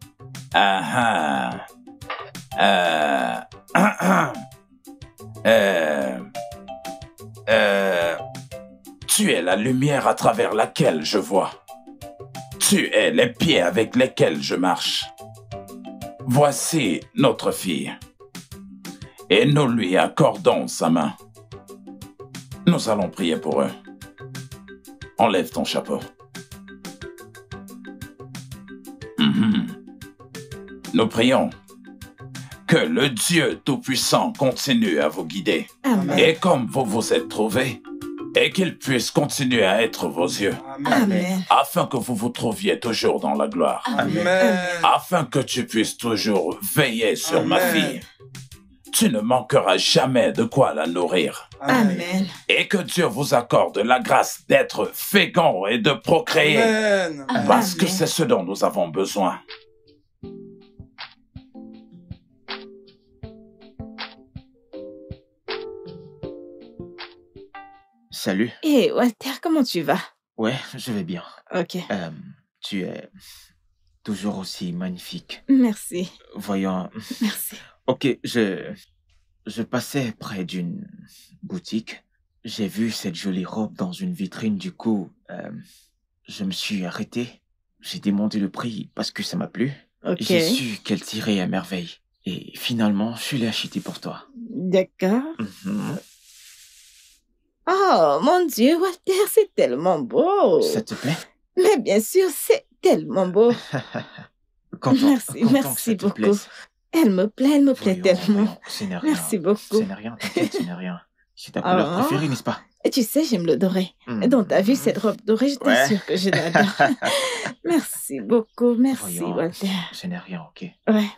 Ah ah. Euh. ah, ah. Euh. Euh. Tu es la lumière à travers laquelle je vois. Tu es les pieds avec lesquels je marche. Voici notre fille. Et nous lui accordons sa main. Nous allons prier pour eux. Enlève ton chapeau. Mhm. Nous prions que le Dieu Tout-Puissant continue à vous guider. Amen. Et comme vous vous êtes trouvés, et qu'il puisse continuer à être vos yeux, Amen. Amen. afin que vous vous trouviez toujours dans la gloire, Amen. Amen. afin que tu puisses toujours veiller sur ma Amen. fille. Tu ne manqueras jamais de quoi la nourrir. Amen. Et que Dieu vous accorde la grâce d'être fécond et de procréer, Amen. parce que Amen. c'est ce dont nous avons besoin. Salut. Hé, Walter, comment tu vas? Ouais, je vais bien. Ok, Euh, tu es toujours aussi magnifique. merci, Voyons. merci. Ok, je... Je passais près d'une boutique. J'ai vu cette jolie robe dans une vitrine. Du coup, euh, je me suis arrêté. J'ai demandé le prix parce que ça m'a plu. Ok, J'ai su qu'elle tirait à merveille. Et finalement, je l'ai achetée pour toi. d'accord. Mhm. Oh, mon Dieu, Walter, c'est tellement beau. Ça te plaît? Mais bien sûr, c'est tellement beau. Content, Merci, content merci que ça te beaucoup. plaise. Elle me plaît, elle me plaît Voyons, tellement. voyons, ce n'est rien. Merci beaucoup. Ce n'est rien, t'inquiète, ce n'est rien. C'est ta couleur Oh. préférée, n'est-ce pas? Et tu sais, j'aime le doré. Mhm. Et donc, t'as vu cette robe dorée, je Ouais. t'assure que je l'adore. Merci beaucoup, merci, Voyons, Walter. ce n'est rien, ok. Ouais.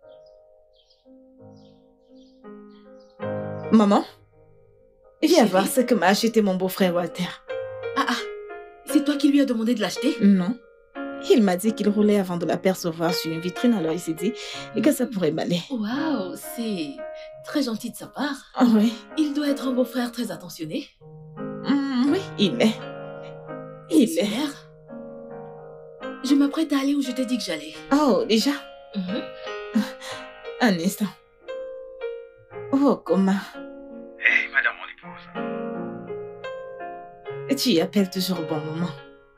Maman, viens Chérie. voir ce que m'a acheté mon beau-frère Walter. Ah ah, c'est toi qui lui as demandé de l'acheter? Non. Il m'a dit qu'il roulait avant de l'apercevoir sur une vitrine, alors il s'est dit que ça pourrait m'aller. Waouh, c'est très gentil de sa part. Ah oui. Il doit être un beau-frère très attentionné. Mm, oui, il est. Il est. Super. Je m'apprête à aller où je t'ai dit que j'allais. Oh, déjà, Mhm. un instant. Oh, comment? Hey, madame mon épouse. Tu y appelles toujours au bon moment.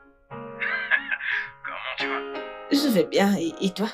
Comment tu vas? Je vais bien, et, et toi?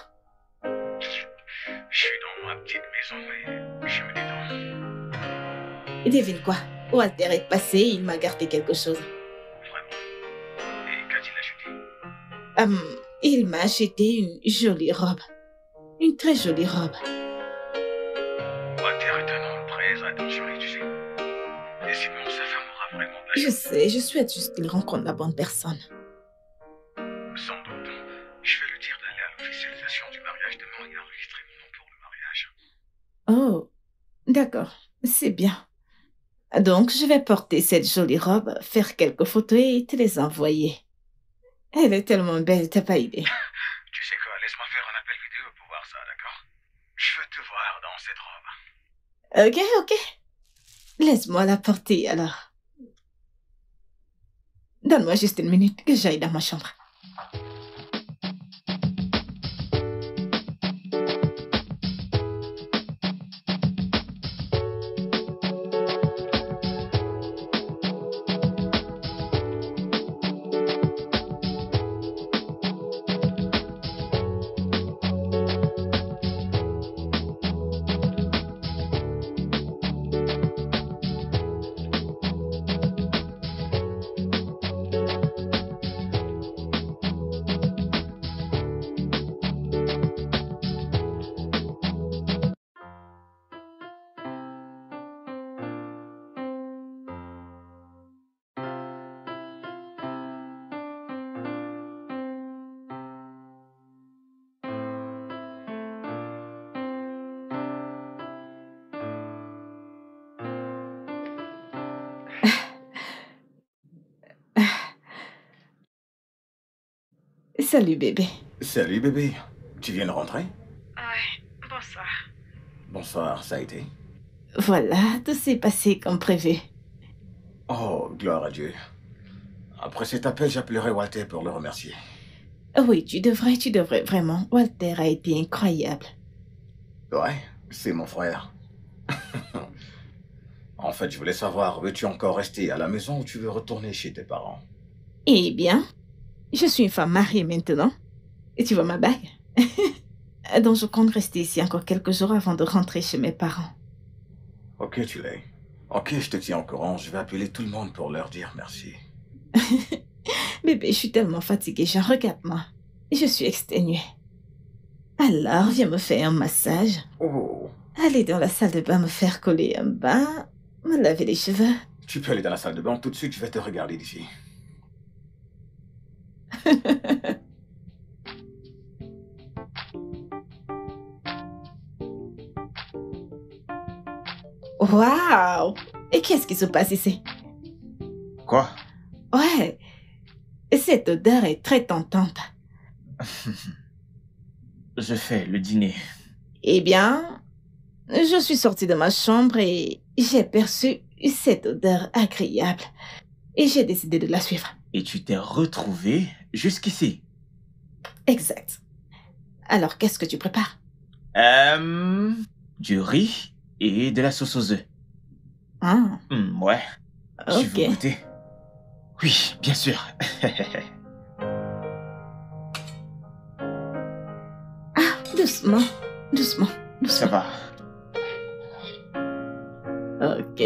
Je suis dans ma petite maison et je me détends. Et devine quoi? Walter est passé, il m'a gardé quelque chose. Vraiment. Et qu'a-t-il acheté? Hum, il m'a acheté une jolie robe. Une très jolie robe. Walter est un homme très attentionné, tu sais. Et sinon, sa femme aura vraiment de la Je chance. sais, je souhaite juste qu'il rencontre la bonne personne. Sans doute. Je vais lui dire d'aller à l'officialisation du mariage demain et enregistrer mon nom pour le mariage. Oh, d'accord, c'est bien. Donc, je vais porter cette jolie robe, faire quelques photos et te les envoyer. Elle est tellement belle, t'as pas idée. Tu sais quoi, laisse-moi faire un appel vidéo pour voir ça, d'accord? Je veux te voir dans cette robe. Ok, ok. Laisse-moi la porter alors. Donne-moi juste une minute que j'aille dans ma chambre. Salut bébé. Salut bébé. Tu viens de rentrer? Ouais, bonsoir. Bonsoir, ça a été? Voilà, tout s'est passé comme prévu. Oh, gloire à Dieu. Après cet appel, j'appellerai Walter pour le remercier. Oui, tu devrais, tu devrais vraiment. Walter a été incroyable. Ouais, c'est mon frère. En fait, je voulais savoir, veux-tu encore rester à la maison ou tu veux retourner chez tes parents? Eh bien, je suis une femme mariée maintenant. Et tu vois ma bague? Donc je compte rester ici encore quelques jours avant de rentrer chez mes parents. Ok, tu l'es. Ok, je te tiens au courant. Je vais appeler tout le monde pour leur dire merci. Bébé, je suis tellement fatiguée. Genre, regarde-moi. Je suis exténuée. Alors, viens me faire un massage. Oh. Aller dans la salle de bain me faire coller un bain. Me laver les cheveux. Tu peux aller dans la salle de bain tout de suite. Je vais te regarder d'ici. Waouh! Et qu'est-ce qui se passe ici? Quoi? Ouais, cette odeur est très tentante. Je fais le dîner. Eh bien, je suis sortie de ma chambre et j'ai perçu cette odeur agréable. Et j'ai décidé de la suivre. Et tu t'es retrouvé jusqu'ici? Exact. Alors, qu'est-ce que tu prépares? Euh... Du riz et de la sauce aux œufs. Ah, Hmm, ouais. Tu ok. veux goûter? Oui, bien sûr. Ah, doucement, doucement, Ça doucement. va. Ok.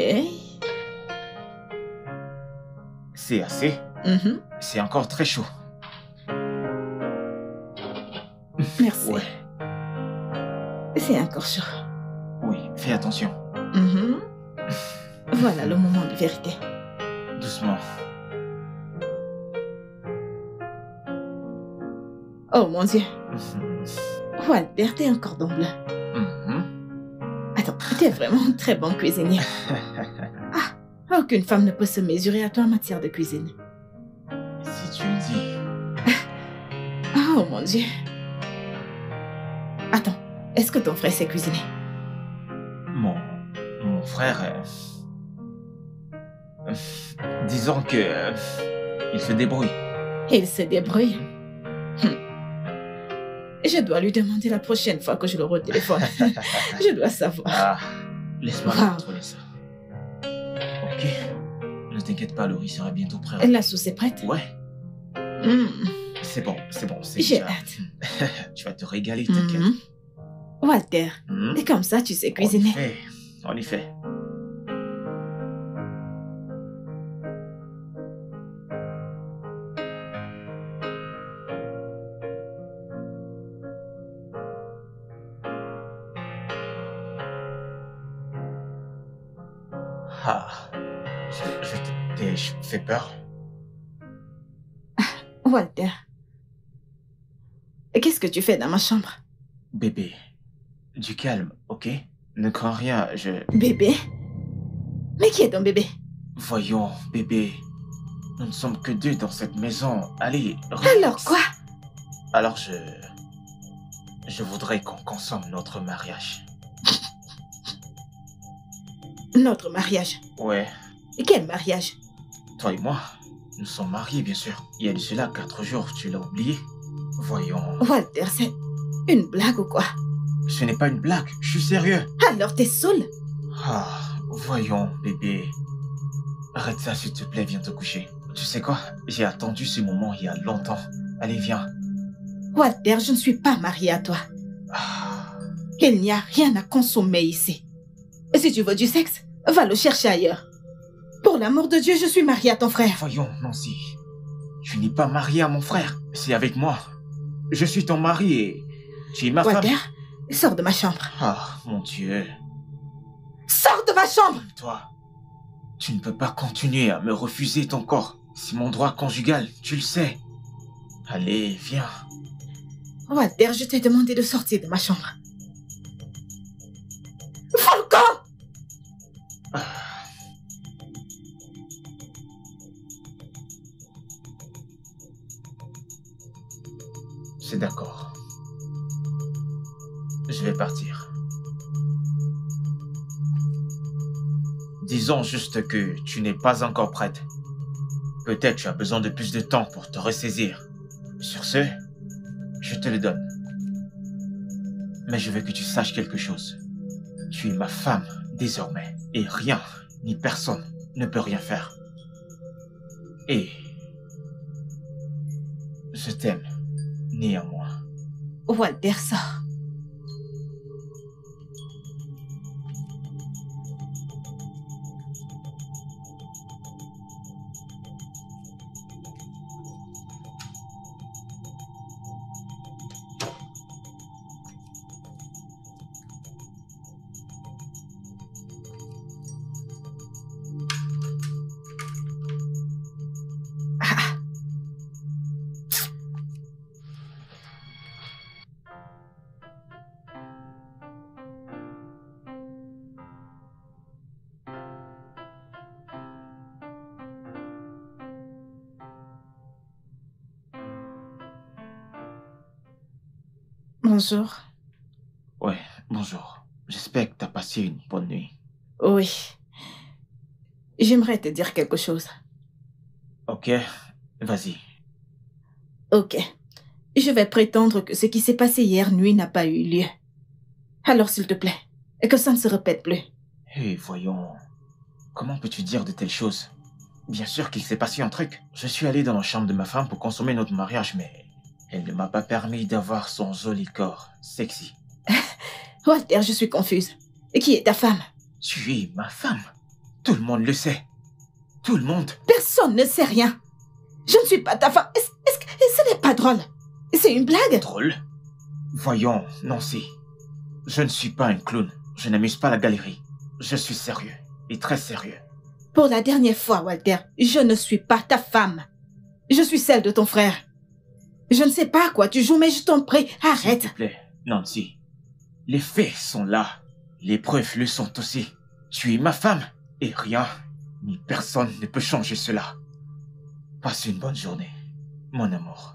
C'est assez. Mhm. C'est encore très chaud. Merci. Ouais. C'est encore chaud. Oui, fais attention. Mhm. Voilà le moment de vérité. Doucement. Oh mon Dieu. Mhm. Walter, t'es un cordon bleu. Mhm. Attends, t'es vraiment un très bon cuisinier. Ah, aucune femme ne peut se mesurer à toi en matière de cuisine. Si tu le dis. Oh mon Dieu. Attends, est-ce que ton frère sait cuisiner? Mon... Mon frère... euh, euh, Disons que... euh, Il se débrouille. Il se débrouille. Hum. Je dois lui demander la prochaine fois que je l'aurai au téléphone. Je dois savoir. Ah, laisse-moi Wow. contrôler ça. Ok. Ne t'inquiète pas, le riz sera bientôt prêt. La sauce est prête? Ouais, Hum. c'est bon, c'est bon, c'est J'ai déjà... hâte. Tu vas te régaler, t'inquiète. Mhm. Walter, Mhm. et comme ça, tu sais En cuisiner. effet, en effet. Ah, je, je t'ai je fait peur. Walter, qu'est-ce que tu fais dans ma chambre? Bébé, du calme, ok? Ne crains rien, je... Bébé? Mais qui est ton bébé? Voyons, bébé. Nous ne sommes que deux dans cette maison. Allez, relax. Alors quoi? Alors je... Je voudrais qu'on consomme notre mariage. Notre mariage. Ouais, Quel mariage? toi et moi, nous sommes mariés, bien sûr. Il y a de cela quatre jours, tu l'as oublié. Voyons... Walter, c'est une blague ou quoi? Ce n'est pas une blague, je suis sérieux. Alors t'es saoul? Ah, voyons, bébé. Arrête ça, s'il te plaît, viens te coucher. Tu sais quoi? J'ai attendu ce moment il y a longtemps. Allez, viens. Walter, je ne suis pas mariée à toi. Ah, Il n'y a rien à consommer ici. Si tu veux du sexe, va le chercher ailleurs. Pour l'amour de Dieu, je suis mariée à ton frère. voyons, Nancy. Tu n'es pas mariée à mon frère. C'est avec moi. Je suis ton mari et... Tu es ma Walter, femme. sors de ma chambre. Ah, mon Dieu. Sors de ma chambre! Toi, tu ne peux pas continuer à me refuser ton corps. C'est mon droit conjugal, tu le sais. Allez, viens. Walter, je t'ai demandé de sortir de ma chambre. Volcan! Ah. C'est d'accord. Je vais partir. Disons juste que tu n'es pas encore prête. Peut-être tu as besoin de plus de temps pour te ressaisir. Sur ce, je te le donne. Mais je veux que tu saches quelque chose. Tu es ma femme désormais. Et rien, ni personne, ne peut rien faire. Et je t'aime, néanmoins. Walter, sort. Bonjour. Ouais, bonjour. J'espère que tu as passé une bonne nuit. Oui. J'aimerais te dire quelque chose. Ok, vas-y. Ok. Je vais prétendre que ce qui s'est passé hier nuit n'a pas eu lieu. Alors, s'il te plaît, et que ça ne se répète plus. Hé, hey, voyons. Comment peux-tu dire de telles choses? Bien sûr qu'il s'est passé un truc. Je suis allé dans la chambre de ma femme pour consommer notre mariage, mais elle ne m'a pas permis d'avoir son joli corps sexy. Walter, je suis confuse. Et qui est ta femme? Tu es ma femme. Tout le monde le sait. Tout le monde. Personne ne sait rien. Je ne suis pas ta femme. Est-ce, est-ce que ce n'est pas drôle? C'est une blague? Drôle? Voyons, Nancy. Je ne suis pas un clown. Je n'amuse pas la galerie. Je suis sérieux. Et très sérieux. Pour la dernière fois, Walter, je ne suis pas ta femme. Je suis celle de ton frère. Je ne sais pas à quoi tu joues, mais je t'en prie, arrête. S'il te plaît, Nancy. Les faits sont là. Les preuves le sont aussi. Tu es ma femme. Et rien, ni personne ne peut changer cela. Passe une bonne journée, mon amour.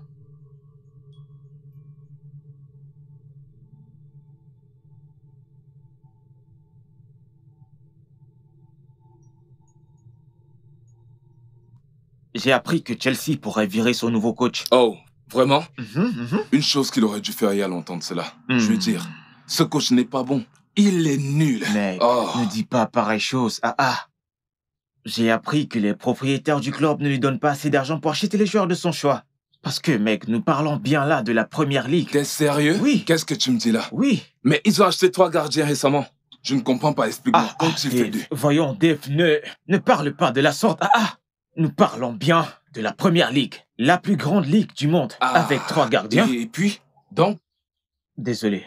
J'ai appris que Chelsea pourrait virer son nouveau coach. Oh, vraiment? Mm-hmm, mm-hmm. Une chose qu'il aurait dû faire il y a longtemps de cela. Mm. Je veux dire, ce coach n'est pas bon. Il est nul. Mec, oh. ne dis pas pareille chose. Ah ah. J'ai appris que les propriétaires du club ne lui donnent pas assez d'argent pour acheter les joueurs de son choix. Parce que, mec, nous parlons bien là de la première ligue. T'es sérieux? Oui. Qu'est-ce que tu me dis là? Oui. Mais ils ont acheté trois gardiens récemment. Je ne comprends pas, explique-moi. Ah, Comment ah, tu Dave, fais du... Voyons, Dave, ne, ne parle pas de la sorte. Ah ah. Nous parlons bien de la première ligue. La plus grande ligue du monde. Ah, avec trois gardiens. Et puis, donc? Désolé.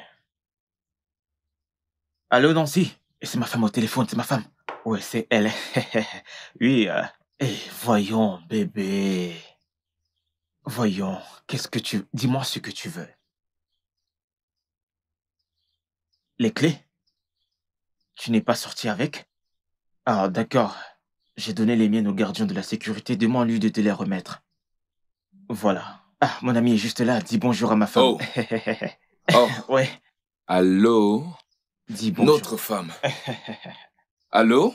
Allô, Nancy? C'est ma femme au téléphone, c'est ma femme. Ouais, c'est elle. Oui. Euh... Eh, voyons, bébé. Voyons, qu'est-ce que tu... Dis-moi ce que tu veux. Les clés? Tu n'es pas sorti avec? Ah, d'accord. J'ai donné les miennes au gardien de la sécurité. Demande-lui de te les remettre. Voilà. Ah, mon ami est juste là. Dis bonjour à ma femme. Oh. Oh. Ouais. Allô? Dis bonjour. Notre femme. Allô?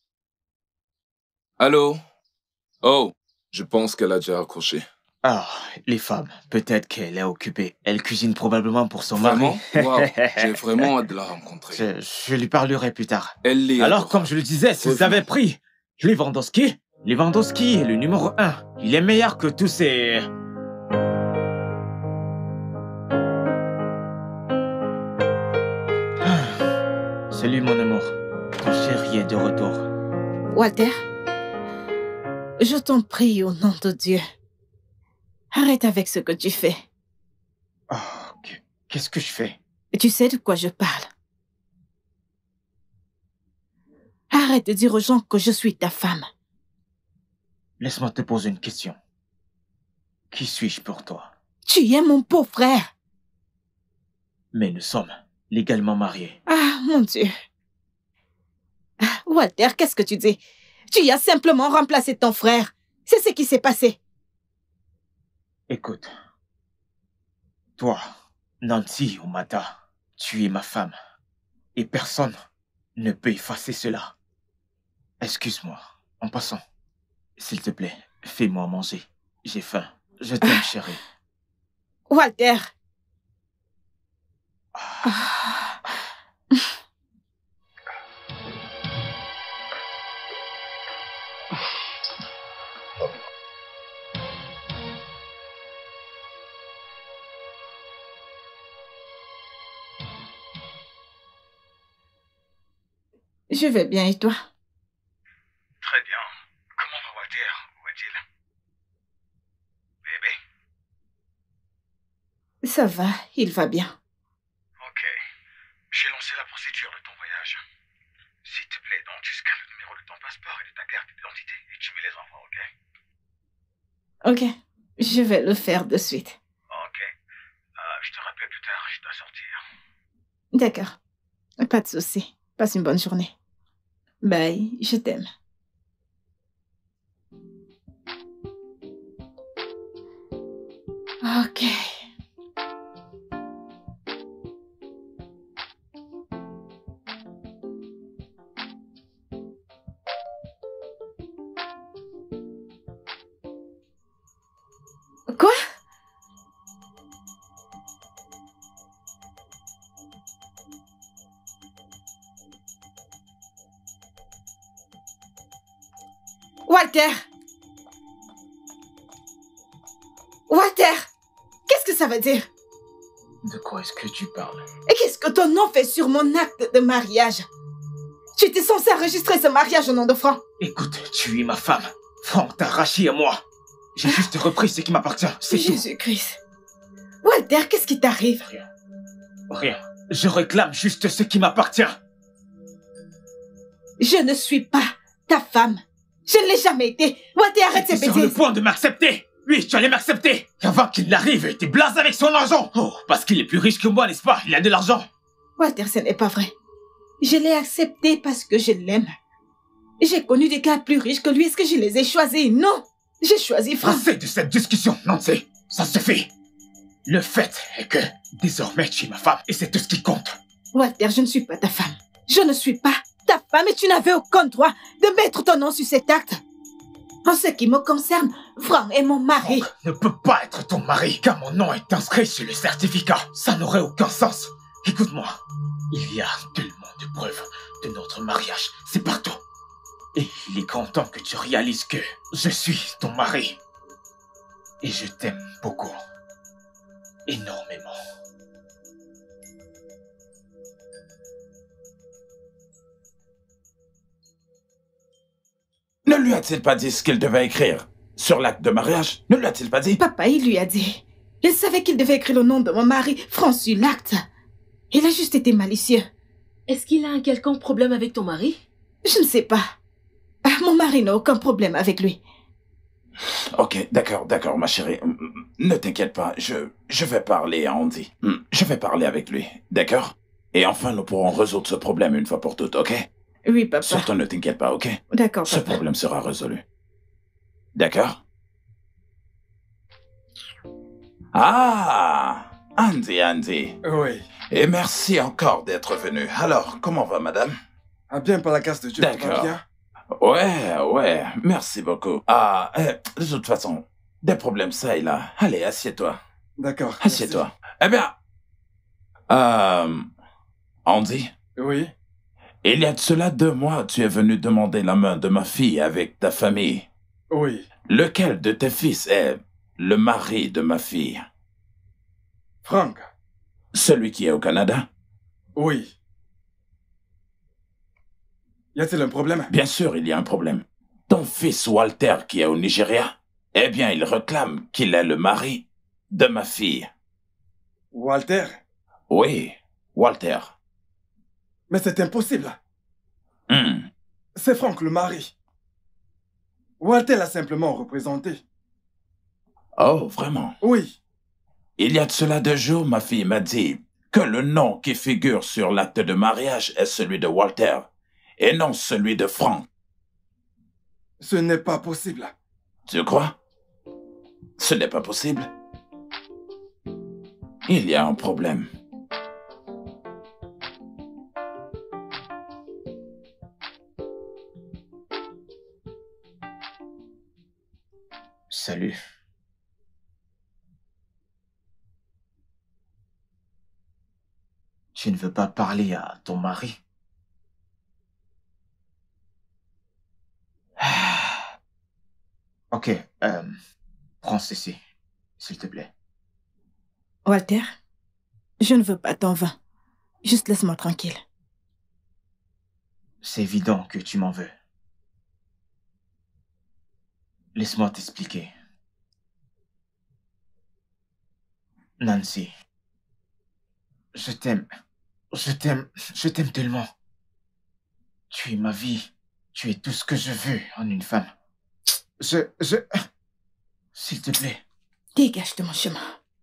Allô? Oh, je pense qu'elle a déjà accroché. Ah, les femmes. Peut-être qu'elle est occupée. Elle cuisine probablement pour son Vraiment? mari. Wow, j'ai vraiment hâte de la rencontrer. Je, je lui parlerai plus tard. Elle est Alors, adorable. comme je le disais, s'ils Revenons. avaient pris Lewandowski, Lewandowski est le numéro un. Il est meilleur que tous ces... Ah. Salut, mon amour. Ton chéri est de retour. Walter, je t'en prie au nom de Dieu. Arrête avec ce que tu fais. Oh, qu'est-ce que je fais? Tu sais de quoi je parle. Arrête de dire aux gens que je suis ta femme. Laisse-moi te poser une question. Qui suis-je pour toi? Tu es mon beau-frère. Mais nous sommes légalement mariés. Ah, mon Dieu. Ah, Walter, qu'est-ce que tu dis? Tu as simplement remplacé ton frère. C'est ce qui s'est passé. Écoute, Toi, Nancy Omata, tu es ma femme. Et personne ne peut effacer cela. Excuse-moi, en passant. S'il te plaît, fais-moi manger. J'ai faim. Je t'aime, chérie. Walter. Je vais bien, et toi? Très bien. Comment va Walter? Où est-il? Bébé? Ça va, il va bien. Ok. J'ai lancé la procédure de ton voyage. S'il te plaît, donc, tu scannes le numéro de ton passeport et de ta carte d'identité et tu me les envoies, ok? Ok, je vais le faire de suite. Ok. Euh, je te rappelle plus tard, je dois sortir. D'accord. Pas de souci. Passe une bonne journée. Bye, je t'aime. Ok. Quoi? Walter! Walter! Qu'est-ce que ça veut dire? De quoi est-ce que tu parles? Et qu'est-ce que ton nom fait sur mon acte de mariage? Tu étais censé enregistrer ce mariage au nom de Franck. Écoute, tu es ma femme. Franck t'a arraché à moi. J'ai juste repris ce qui m'appartient, c'est tout. Jésus-Christ. Walter, qu'est-ce qui t'arrive? Rien. Rien. Je réclame juste ce qui m'appartient. Je ne suis pas ta femme. Je ne l'ai jamais été. Walter, arrête ces Tu es sur le bêtises. point de m'accepter. Oui, tu allais m'accepter. Avant qu'il n'arrive, tu blases avec son argent. Oh, parce qu'il est plus riche que moi, n'est-ce pas? Il a de l'argent. Walter, ce n'est pas vrai. Je l'ai accepté parce que je l'aime. J'ai connu des gars plus riches que lui. Est-ce que je les ai choisis? Non. J'ai choisi Franck. Assez de cette discussion, Nancy. Ça suffit. Le fait est que, désormais, tu es ma femme et c'est tout ce qui compte. Walter, je ne suis pas ta femme. Je ne suis pas ta femme et tu n'avais aucun droit de mettre ton nom sur cet acte. En ce qui me concerne, Franck est mon mari. Franck ne peut pas être ton mari, car mon nom est inscrit sur le certificat. Ça n'aurait aucun sens. Écoute-moi, il y a tellement de preuves de notre mariage. C'est partout. Et il est grand temps que tu réalises que je suis ton mari. Et je t'aime beaucoup. Énormément. Ne lui a-t-il pas dit ce qu'il devait écrire sur l'acte de mariage? Ne lui a-t-il pas dit? Papa, il lui a dit. Il savait qu'il devait écrire le nom de mon mari, Franck, sur l'acte. Il a juste été malicieux. Est-ce qu'il a un quelconque problème avec ton mari? Je ne sais pas. Mon mari n'a aucun problème avec lui. Ok, d'accord, d'accord, ma chérie. Ne t'inquiète pas, je, je vais parler à Andy. Je vais parler avec lui, d'accord? Et enfin, nous pourrons résoudre ce problème une fois pour toutes, ok? Oui, papa. Surtout ne t'inquiète pas, ok? D'accord, Ce papa. problème sera résolu. D'accord? Ah! Andy, Andy. Oui. Et merci encore d'être venu. Alors, comment va, madame? Ah bien, par la grâce de Dieu, tout va D'accord. bien. Ouais, ouais, merci beaucoup. Ah, eh, de toute façon, des problèmes ça et là. Allez, assieds-toi. D'accord. Assieds-toi. Eh bien, euh, Andy, Oui. il y a de cela deux mois, tu es venu demander la main de ma fille avec ta famille. Oui. Lequel de tes fils est le mari de ma fille? Franck. Celui qui est au Canada? Oui. Y a-t-il un problème? Bien sûr, il y a un problème. Ton fils Walter qui est au Nigeria, eh bien, il réclame qu'il est le mari de ma fille. Walter? Oui, Walter. Mais c'est impossible. Hmm. C'est Franck le mari. Walter l'a simplement représenté. Oh, vraiment? Oui. Il y a de cela deux jours, ma fille m'a dit que le nom qui figure sur l'acte de mariage est celui de Walter et non celui de Franck. Ce n'est pas possible. Tu crois? Ce n'est pas possible. Il y a un problème. Salut. Tu ne veux pas parler à ton mari? Ok, euh, prends ceci, s'il te plaît. Walter, je ne veux pas ton vin. Juste laisse-moi tranquille. C'est évident que tu m'en veux. Laisse-moi t'expliquer. Nancy, je t'aime. Je t'aime. Je t'aime tellement. Tu es ma vie. Tu es tout ce que je veux en une femme. Je... Je... S'il te plaît. Dégage de mon chemin.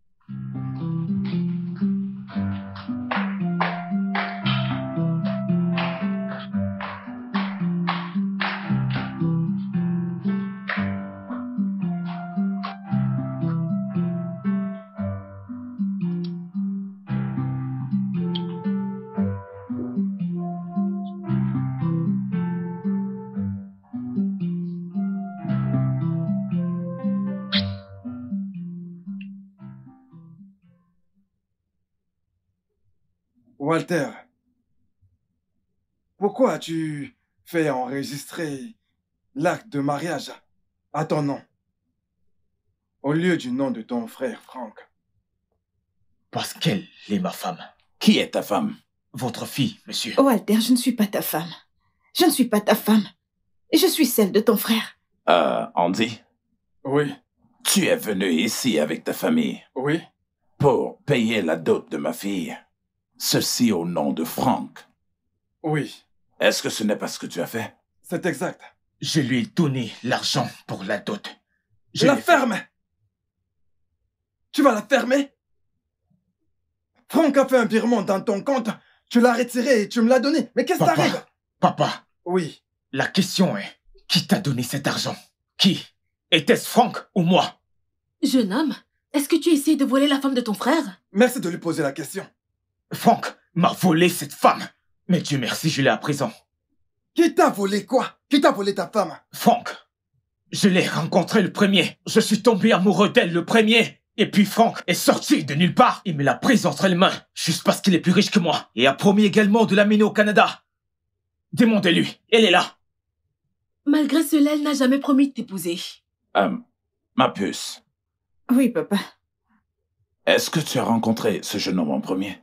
Walter, pourquoi as-tu fait enregistrer l'acte de mariage à ton nom, au lieu du nom de ton frère Frank? Parce qu'elle est ma femme. Qui est ta femme? Votre fille, monsieur. Walter, je ne suis pas ta femme. Je ne suis pas ta femme. Je suis celle de ton frère. Euh, Andy? Oui. Tu es venu ici avec ta famille? Oui. Pour payer la dot de ma fille. Ceci au nom de Frank. Oui. Est-ce que ce n'est pas ce que tu as fait? C'est exact. Je lui ai donné l'argent pour la dot. Je la l'ai ferme! fait. Tu vas la fermer? Franck a fait un virement dans ton compte, tu l'as retiré et tu me l'as donné. Mais qu'est-ce qui Papa, t'arrive? Papa, Oui. la question est, qui t'a donné cet argent? Qui? Était-ce Frank ou moi? Jeune homme, est-ce que tu essaies de voler la femme de ton frère? Merci de lui poser la question. Frank m'a volé cette femme. Mais Dieu merci, je l'ai à présent. Qui t'a volé quoi? Qui t'a volé ta femme? Frank. Je l'ai rencontré le premier. Je suis tombé amoureux d'elle le premier. Et puis Frank est sorti de nulle part. Il me l'a prise entre les mains, juste parce qu'il est plus riche que moi. Et a promis également de l'amener au Canada. Demandez-lui, elle est là. Malgré cela, elle n'a jamais promis de t'épouser. Euh, ma puce. Oui, papa. Est-ce que tu as rencontré ce jeune homme en premier?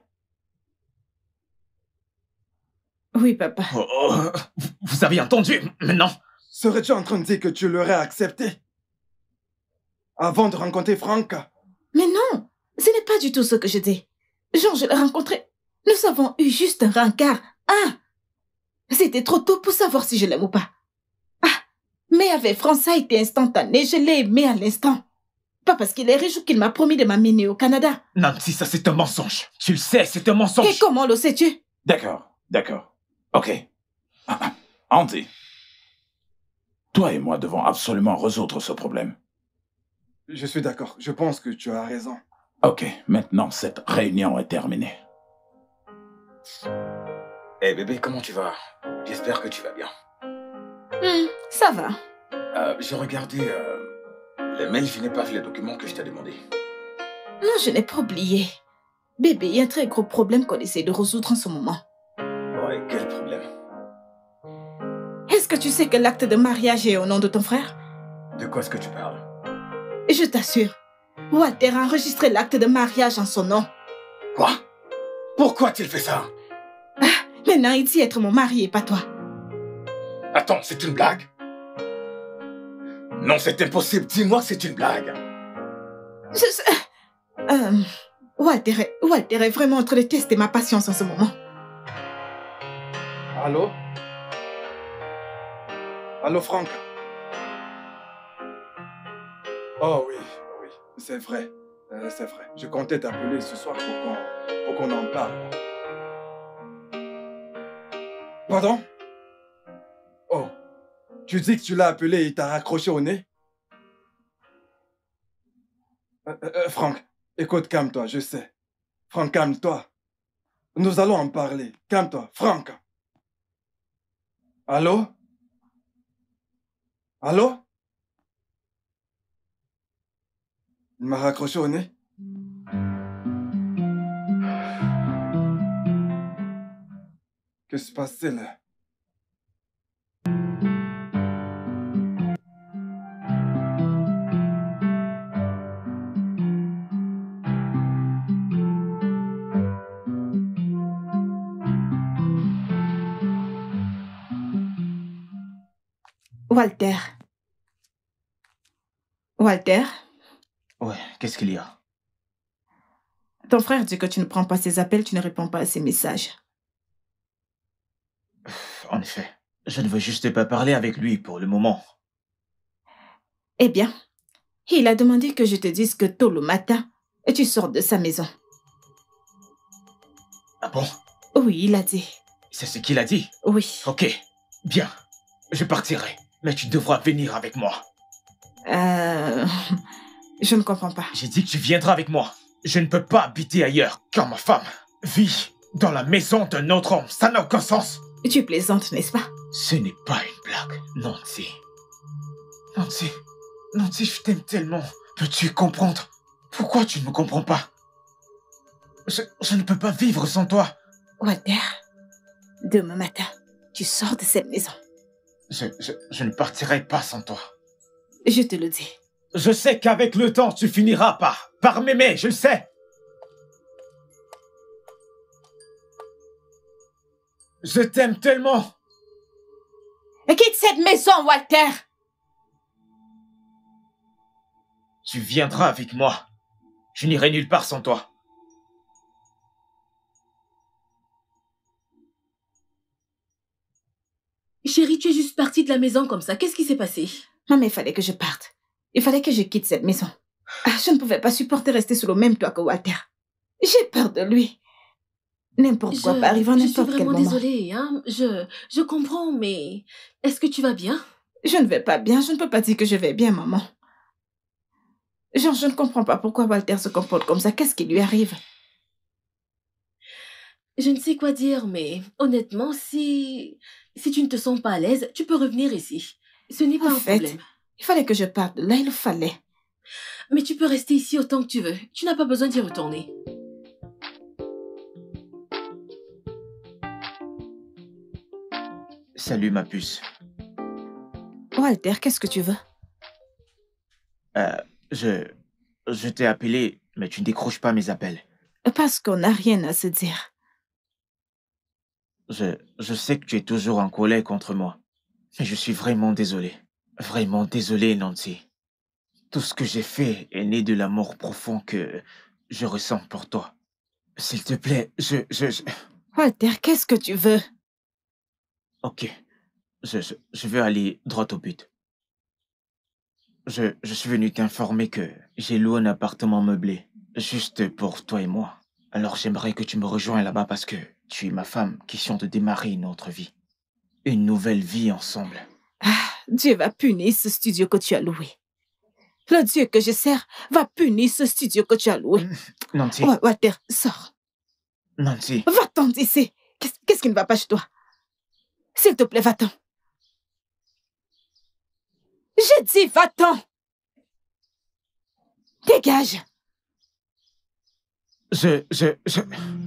Oui, papa. Oh, oh, vous avez entendu, maintenant? Serais-tu en train de dire que tu l'aurais accepté avant de rencontrer Franck? Mais non, ce n'est pas du tout ce que je dis. Jean, je l'ai rencontré. Nous avons eu juste un rencard. Ah! C'était trop tôt pour savoir si je l'aime ou pas. Ah! Mais avec Franck, ça a été instantané. Je l'ai aimé à l'instant. Pas parce qu'il est riche ou qu'il m'a promis de m'amener au Canada. Nancy, ça c'est un mensonge. Tu le sais, c'est un mensonge. Et comment le sais-tu? D'accord, d'accord. Ok. Andy, toi et moi devons absolument résoudre ce problème. Je suis d'accord. Je pense que tu as raison. Ok, maintenant cette réunion est terminée. Eh hey bébé, comment tu vas? J'espère que tu vas bien. Hmm, ça va. Euh, j'ai regardé euh, les mails, je n'ai pas vu les documents que je t'ai demandé. Non, je n'ai pas oublié. Bébé, il y a un très gros problème qu'on essaie de résoudre en ce moment. Ouais, quel problème? Est-ce que tu sais que l'acte de mariage est au nom de ton frère? De quoi est-ce que tu parles? Je t'assure, Walter a enregistré l'acte de mariage en son nom. Quoi? Pourquoi a-t-il fait ça? Ah, maintenant, il dit être mon mari et pas toi. Attends, c'est une blague? Non, c'est impossible. Dis-moi que c'est une blague. Je sais... Euh, Walter, est... Walter est vraiment en train de tester ma patience en ce moment. Allô? Allô, Franck? Oh oui, oui, c'est vrai. Euh, c'est vrai. Je comptais t'appeler ce soir pour qu'on pour qu'on en parle. Pardon? Oh, tu dis que tu l'as appelé et il t'a raccroché au nez? euh, euh, Franck, écoute, calme-toi, je sais. Franck, calme-toi. Nous allons en parler. Calme-toi, Franck. Allô? Allô? Il m'a raccroché au nez. Que se passe-t-il? Walter. Walter, Ouais, qu'est-ce qu'il y a? ton frère dit que tu ne prends pas ses appels, tu ne réponds pas à ses messages. En effet, je ne veux juste pas parler avec lui pour le moment. Eh bien, il a demandé que je te dise que tôt le matin, tu sors de sa maison. Ah bon? Oui, il a dit. C'est ce qu'il a dit? Oui. Ok, bien. Je partirai, mais tu devras venir avec moi. Euh... Je ne comprends pas. J'ai dit que tu viendras avec moi. Je ne peux pas habiter ailleurs quand ma femme vit dans la maison d'un autre homme. Ça n'a aucun sens. Tu plaisantes, n'est-ce pas? Ce n'est pas une blague, Nancy. Nancy, Nancy, je t'aime tellement. Peux-tu comprendre? Pourquoi tu ne me comprends pas? Je, je ne peux pas vivre sans toi. Walter, demain matin, tu sors de cette maison. Je, je, je ne partirai pas sans toi. Je te le dis. Je sais qu'avec le temps, tu finiras par, par m'aimer, je le sais. Je t'aime tellement. Quitte cette maison, Walter. Tu viendras avec moi. Je n'irai nulle part sans toi. Chérie, tu es juste partie de la maison comme ça. Qu'est-ce qui s'est passé? Non, mais il fallait que je parte. Il fallait que je quitte cette maison. Ah, je ne pouvais pas supporter rester sous le même toit que Walter. J'ai peur de lui. N'importe quoi peut arriver à n'importe quel moment. Je suis vraiment désolée, hein. Je, je comprends, mais est-ce que tu vas bien? Je ne vais pas bien. Je ne peux pas dire que je vais bien, maman. Genre, je ne comprends pas pourquoi Walter se comporte comme ça. Qu'est-ce qui lui arrive? Je ne sais quoi dire, mais honnêtement, si, si tu ne te sens pas à l'aise, tu peux revenir ici. Ce n'est pas En un fait, problème. il fallait que je parte de là, il le fallait. Mais tu peux rester ici autant que tu veux. Tu n'as pas besoin d'y retourner. Salut, ma puce. Walter, qu'est-ce que tu veux? Euh, je... Je t'ai appelé, mais tu ne décroches pas mes appels. Parce qu'on n'a rien à se dire. Je... Je sais que tu es toujours en colère contre moi. Mais je suis vraiment désolé. Vraiment désolé, Nancy. Tout ce que j'ai fait est né de l'amour profond que je ressens pour toi. S'il te plaît, je... je, je... Walter, qu'est-ce que tu veux? Ok. Je, je, je veux aller droit au but. Je, je suis venu t'informer que j'ai loué un appartement meublé, juste pour toi et moi. Alors j'aimerais que tu me rejoignes là-bas parce que tu es ma femme, question de démarrer une autre vie. Une nouvelle vie ensemble. Ah, Dieu va punir ce studio que tu as loué. Le Dieu que je sers va punir ce studio que tu as loué. Nancy. Ouais, Walter, sors. Nancy. Va-t'en d'ici. Qu'est-ce qu'est-ce qui ne va pas chez toi? S'il te plaît, va-t'en. J'ai dit va-t'en. Dégage. Je... je... je...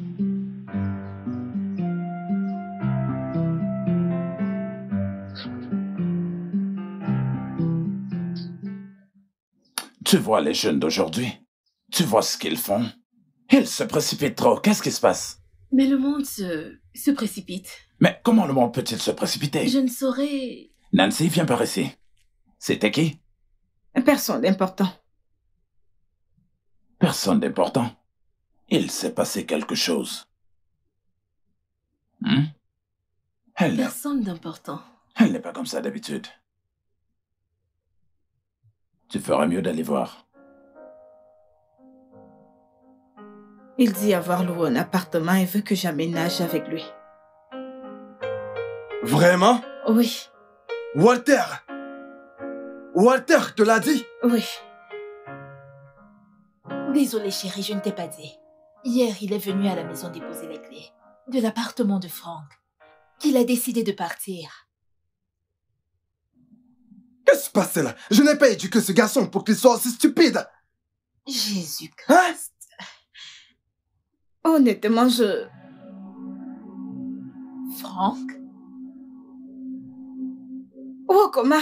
Tu vois les jeunes d'aujourd'hui? Tu vois ce qu'ils font? Ils se précipitent trop. Qu'est-ce qui se passe? Mais le monde se, se précipite. Mais comment le monde peut-il se précipiter? Je ne saurais... Nancy, viens par ici. C'était qui? Personne d'important. Personne d'important. Il s'est passé quelque chose. Hmm? Elle, Personne d'important. elle n'est pas comme ça d'habitude. Tu ferais mieux d'aller voir. Il dit avoir loué un appartement et veut que j'aménage avec lui. Vraiment? Oui, Walter! Walter te l'a dit? oui. Désolée, chérie, je ne t'ai pas dit. Hier, il est venu à la maison déposer les clés de l'appartement de Franck, qu'il a décidé de partir. Qu'est-ce qui se passe là? Je n'ai pas éduqué ce garçon pour qu'il soit aussi stupide. Jésus-Christ. Hein? Honnêtement, je... Franck? Oh, comment?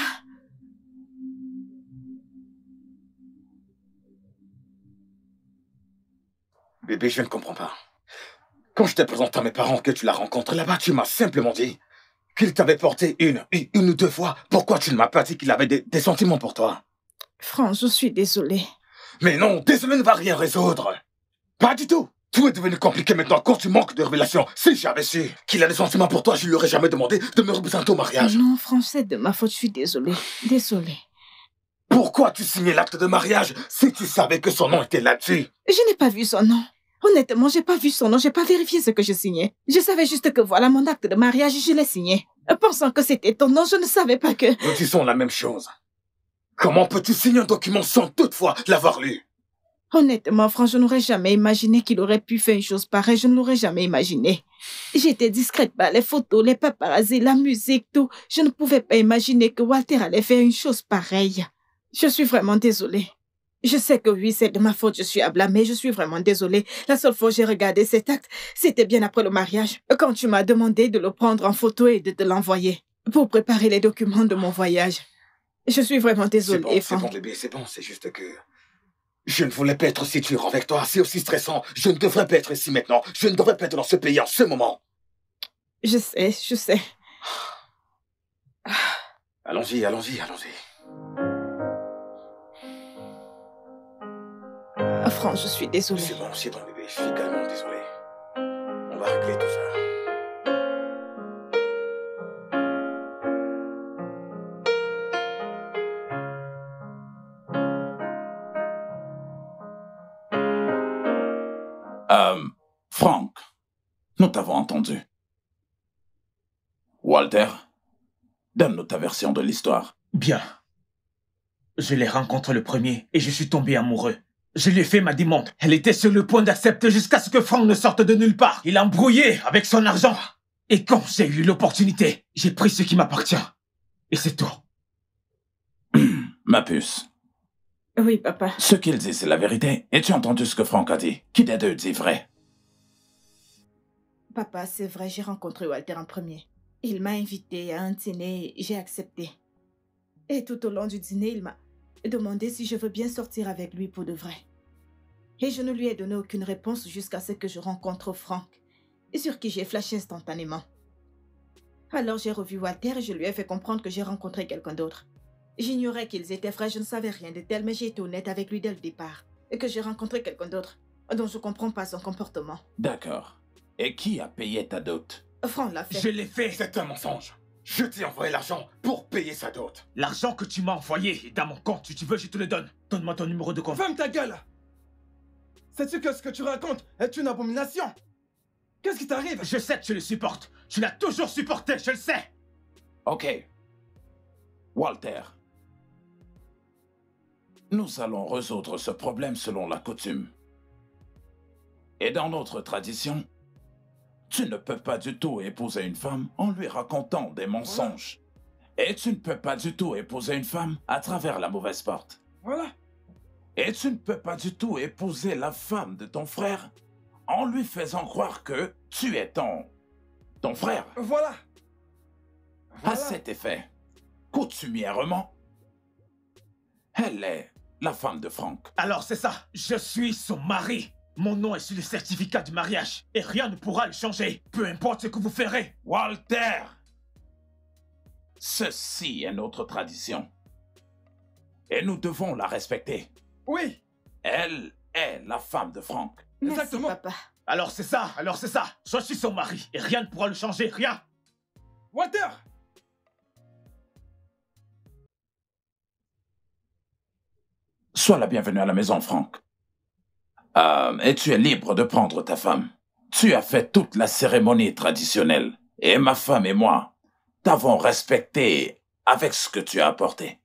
Bébé, je ne comprends pas. Quand je t'ai présenté à mes parents que tu l'as rencontré là-bas, tu m'as simplement dit qu'il t'avait porté une, une, une ou deux fois. Pourquoi tu ne m'as pas dit qu'il avait des, des sentiments pour toi? Franck, je suis désolée. Mais non, désolé ne va rien résoudre. Pas du tout. Tout est devenu compliqué maintenant quand tu manques de révélation. Si j'avais su qu'il a des sentiments pour toi, je lui aurais jamais demandé de me représenter au mariage. Non, Franck, c'est de ma faute, je suis désolée. Désolée. Pourquoi tu signais l'acte de mariage si tu savais que son nom était là-dessus? Je n'ai pas vu son nom. Honnêtement, j'ai pas vu son nom, j'ai pas vérifié ce que je signais. Je savais juste que voilà mon acte de mariage, je l'ai signé. Pensant que c'était ton nom, je ne savais pas que... Nous disons la même chose. Comment peux-tu signer un document sans toutefois l'avoir lu? Honnêtement, Franck, je n'aurais jamais imaginé qu'il aurait pu faire une chose pareille. Je ne l'aurais jamais imaginé. J'étais discrète par les photos, les paparazzis, la musique, tout. Je ne pouvais pas imaginer que Walter allait faire une chose pareille. Je suis vraiment désolée. Je sais que oui, c'est de ma faute, je suis à blâmer, je suis vraiment désolée. La seule fois que j'ai regardé cet acte, c'était bien après le mariage, quand tu m'as demandé de le prendre en photo et de te l'envoyer pour préparer les documents de mon voyage. Je suis vraiment désolée, C'est bon, Franck. c'est bon, bébé, c'est bon, c'est juste que... Je ne voulais pas être aussi dur avec toi, c'est aussi stressant. Je ne devrais pas être ici maintenant. Je ne devrais pas être dans ce pays en ce moment. Je sais, je sais. Allons-y, allons-y, allons-y. Franck, je suis désolée. C'est bon, c'est bon, bébé, je suis également désolé. On va régler tout ça. Euh, Franck, nous t'avons entendu. Walter, donne-nous ta version de l'histoire. Bien. Je l'ai rencontré le premier et je suis tombé amoureux. Je lui ai fait ma demande. Elle était sur le point d'accepter jusqu'à ce que Franck ne sorte de nulle part. Il a embrouillé avec son argent. Et quand j'ai eu l'opportunité, j'ai pris ce qui m'appartient. Et c'est tout. Ma puce. Oui, papa. Ce qu'il dit, c'est la vérité. Et tu as entendu ce que Franck a dit? Qui des deux dit vrai? Papa, c'est vrai, j'ai rencontré Walter en premier. Il m'a invité à un dîner et j'ai accepté. Et tout au long du dîner, il m'a demandé si je veux bien sortir avec lui pour de vrai. Et je ne lui ai donné aucune réponse jusqu'à ce que je rencontre Franck, sur qui j'ai flashé instantanément. Alors j'ai revu Walter et je lui ai fait comprendre que j'ai rencontré quelqu'un d'autre. J'ignorais qu'ils étaient frères, je ne savais rien de tel, mais j'ai été honnête avec lui dès le départ. Et que j'ai rencontré quelqu'un d'autre, dont je ne comprends pas son comportement. D'accord. Et qui a payé ta dot? Franck l'a fait. Je l'ai fait. C'est un mensonge. Je t'ai envoyé l'argent pour payer sa dot. L'argent que tu m'as envoyé est dans mon compte. Si tu veux, je te le donne. Donne-moi ton numéro de compte. Ferme ta gueule! Sais-tu que ce que tu racontes est une abomination? Qu'est-ce qui t'arrive? Je sais que tu le supportes. Tu l'as toujours supporté, je le sais. Ok. Walter. Nous allons résoudre ce problème selon la coutume. Et dans notre tradition, tu ne peux pas du tout épouser une femme en lui racontant des mensonges. Et tu ne peux pas du tout épouser une femme à travers la mauvaise porte. Voilà. Et tu ne peux pas du tout épouser la femme de ton frère en lui faisant croire que tu es ton... ton frère. Voilà. À Voilà. cet effet, coutumièrement, elle est la femme de Franck. Alors c'est ça. Je suis son mari. Mon nom est sur le certificat du mariage. Et rien ne pourra le changer. Peu importe ce que vous ferez. Walter! Ceci est notre tradition. Et nous devons la respecter. Oui. Elle est la femme de Franck. Merci, Exactement. papa. Alors c'est ça. Alors c'est ça. Je suis son mari. Et rien ne pourra le changer. Rien. Walter! Sois la bienvenue à la maison, Franck. Euh, et tu es libre de prendre ta femme. Tu as fait toute la cérémonie traditionnelle. Et ma femme et moi t'avons respecté avec ce que tu as apporté.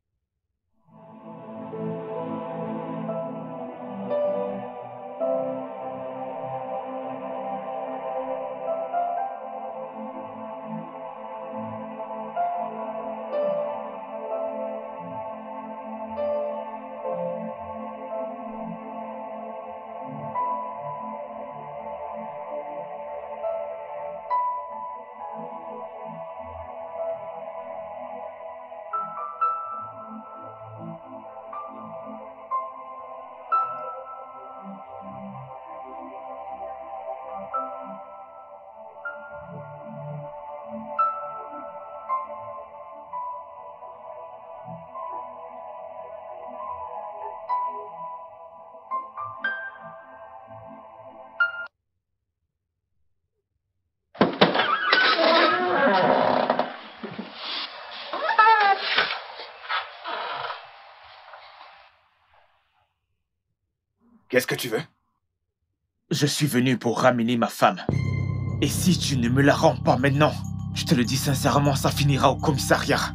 Qu'est-ce que tu veux? Je suis venu pour ramener ma femme. Et si tu ne me la rends pas maintenant, je te le dis sincèrement, ça finira au commissariat.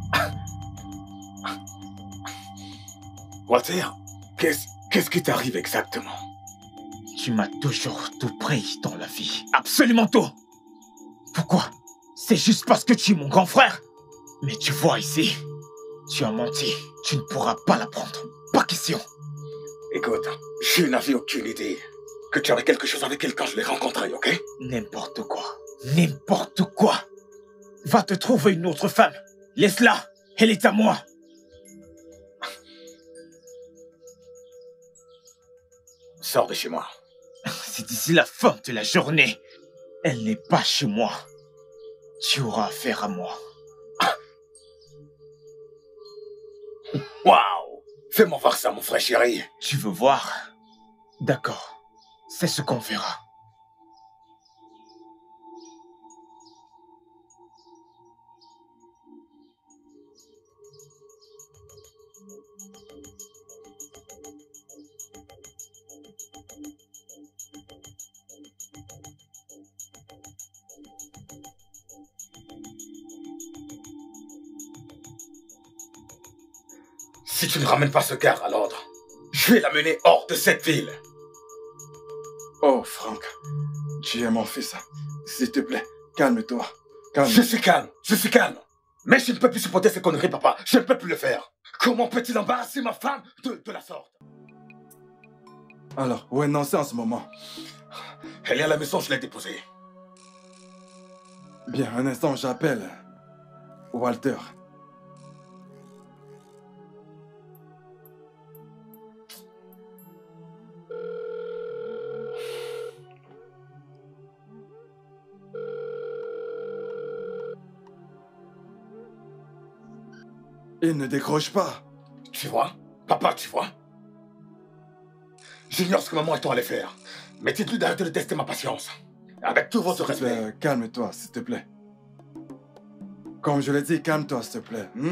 Walter, qu'est-ce qu'est-ce qui t'arrive exactement? Tu m'as toujours tout pris dans la vie. Absolument tout. Pourquoi? C'est juste parce que tu es mon grand frère. Mais tu vois ici, tu as menti. Tu ne pourras pas la prendre. Pas question. Écoute, je n'avais aucune idée que tu avais quelque chose avec elle quand je l'ai rencontrée, ok? N'importe quoi. N'importe quoi. Va te trouver une autre femme. Laisse-la. Elle est à moi. Sors de chez moi. C'est d'ici la fin de la journée. Elle n'est pas chez moi. Tu auras affaire à moi. Waouh! Fais-moi voir ça, mon frère chéri. Tu veux voir? D'accord. C'est ce qu'on verra. Si tu ne ramènes pas ce gars à l'ordre, je vais l'amener hors de cette ville. Oh, Frank, tu es mon fils. S'il te plaît, calme-toi. Calme. Je suis calme, je suis calme. Mais je ne peux plus supporter ces conneries, papa. Je ne peux plus le faire. Comment peut-il embarrasser ma femme de, de la sorte? Alors, où est Nancy en ce moment? Elle est à la maison, je l'ai déposée. Bien, un instant, j'appelle Walter. Il ne décroche pas. Tu vois? Papa, tu vois? J'ignore ce que maman et toi allaient faire. Mais dites-lui d'arrêter de tester ma patience. Avec tout votre respect. Euh, calme-toi, s'il te plaît. Comme je l'ai dit, calme-toi, s'il te plaît. Hmm?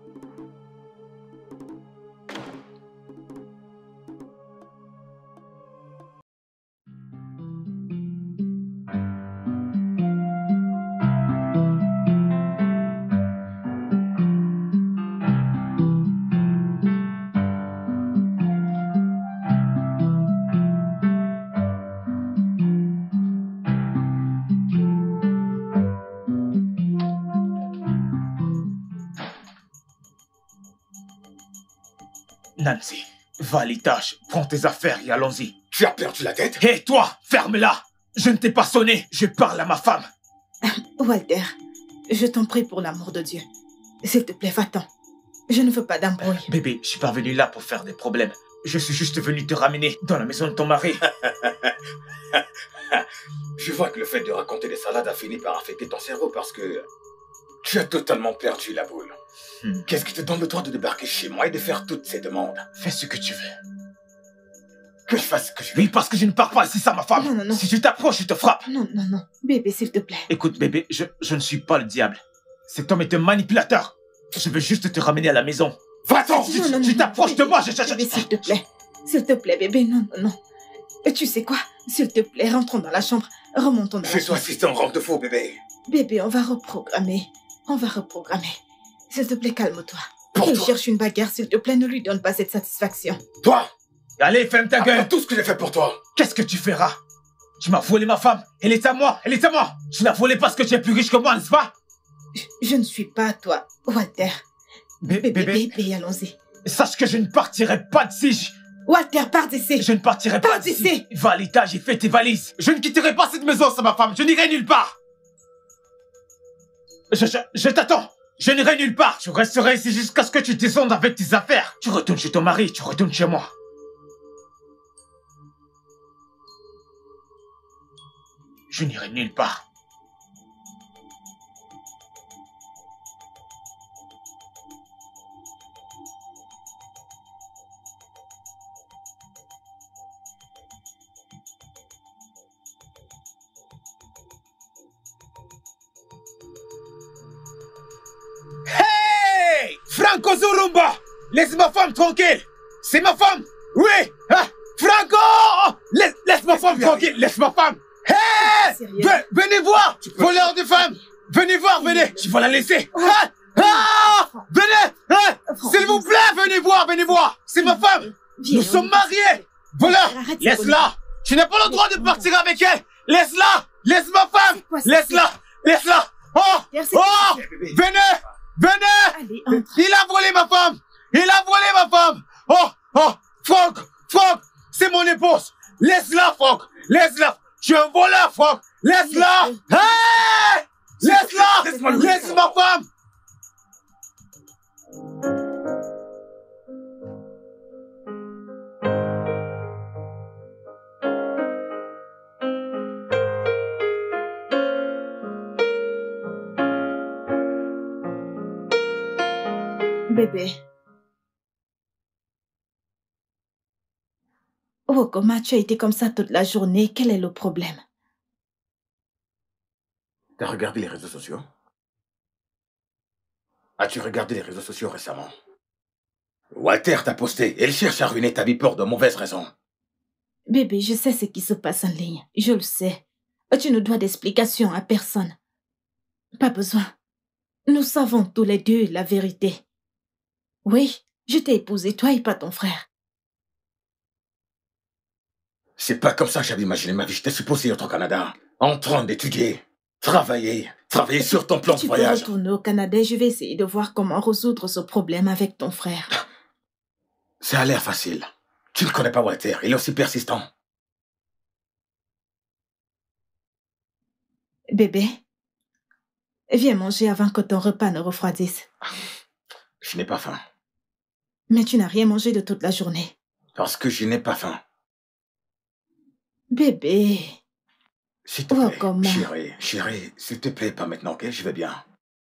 Nancy, va à l'étage, prends tes affaires et allons-y. Tu as perdu la tête? Hé, toi, ferme-la. Je ne t'ai pas sonné, je parle à ma femme. Walter, je t'en prie pour l'amour de Dieu. S'il te plaît, va-t'en. Je ne veux pas d'embrouille. Bébé, je suis pas venu là pour faire des problèmes. Je suis juste venu te ramener dans la maison de ton mari. Je vois que le fait de raconter des salades a fini par affecter ton cerveau parce que tu as totalement perdu la boule. Hmm. Qu'est-ce qui te donne le droit de débarquer chez moi et de faire toutes ces demandes? Fais ce que tu veux. Que je fasse ce que je veux? Oui, parce que je ne parle pas ici, ça, ma femme. Non, non, non. Si tu t'approches, je te frappe. Non, non, non. Bébé, s'il te plaît. Écoute, bébé, je, je ne suis pas le diable. Cet homme est un manipulateur. Je veux juste te ramener à la maison. Va-t'en! Si tu tu t'approches de moi, je... je, je... Bébé, s'il te plaît. S'il te plaît, bébé, non, non, non. Et tu sais quoi? S'il te plaît, rentrons dans la chambre. Remontons dans la chambre. Fais-toi assister en robe de faux, bébé. Bébé, on va reprogrammer. On va reprogrammer. S'il te plaît, calme-toi. Pour Il toi. cherche une bagarre, s'il te plaît, ne lui donne pas cette satisfaction. Toi! Allez, ferme ta gueule. Après tout ce que j'ai fait pour toi. Qu'est-ce que tu feras? Tu m'as volé ma femme. Elle est à moi, elle est à moi. Tu l'as volée parce que tu es plus riche que moi, n'est-ce pas? Je, je ne suis pas toi, Walter. Bébé, Bébé, bébé, bébé, allons-y. sache que je ne partirai pas d'ici. Je... Walter, pars d'ici. Je ne partirai pas Pars d'ici. d'ici. Va à l'étage et fais tes valises. Je ne quitterai pas cette maison sans ma femme. Je n'irai nulle part. Je, je, je t'attends. Je n'irai nulle part. Je resterai ici jusqu'à ce que tu descendes avec tes affaires. Tu retournes chez ton mari, tu retournes chez moi. Je n'irai nulle part. Hey! Franco Zurumba! Laisse ma femme tranquille! C'est ma femme! Oui! Ah! Franco! femme tranquille, laisse ma femme. Hé hey venez voir, voleur de femme. Venez voir, venez. Je vais la laisser. Ah, ah venez. Ah, s'il vous plaît, venez voir, venez voir. C'est ma femme. Nous sommes mariés. Voleur, laisse-la. Tu n'as pas le droit de partir avec elle. Laisse-la. Laisse ma femme. Laisse-la. Laisse-la. Oh, oh, venez. Venez. Il a volé ma femme. Il a volé ma femme. Oh, oh, Franck, Franck, c'est mon épouse. Laisse-la, Franck. Laisse-la. Tu es un voleur, Franck. Laisse-la. Hey! Laisse-la. Laisse ma femme. Bébé. Oh, comment tu as été comme ça toute la journée? Quel est le problème? T'as regardé les réseaux sociaux? As-tu regardé les réseaux sociaux récemment? Walter t'a posté. Il cherche à ruiner ta vie pour de mauvaises raisons. Bébé, je sais ce qui se passe en ligne. Je le sais. Tu ne dois d'explications à personne. Pas besoin. Nous savons tous les deux la vérité. Oui, je t'ai épousé, toi et pas ton frère. C'est pas comme ça que j'avais imaginé ma vie. J'étais supposé être au Canada, en train d'étudier, travailler, travailler sur ton plan de voyage. Tu peux retourner au Canada et je vais essayer de voir comment résoudre ce problème avec ton frère. Ça a l'air facile. Tu ne connais pas Walter, il est aussi persistant. Bébé, viens manger avant que ton repas ne refroidisse. Je n'ai pas faim. Mais tu n'as rien mangé de toute la journée. Parce que je n'ai pas faim. Bébé. S'il te plaît, oh, chérie, chérie, s'il te plaît, pas maintenant, ok? Je vais bien.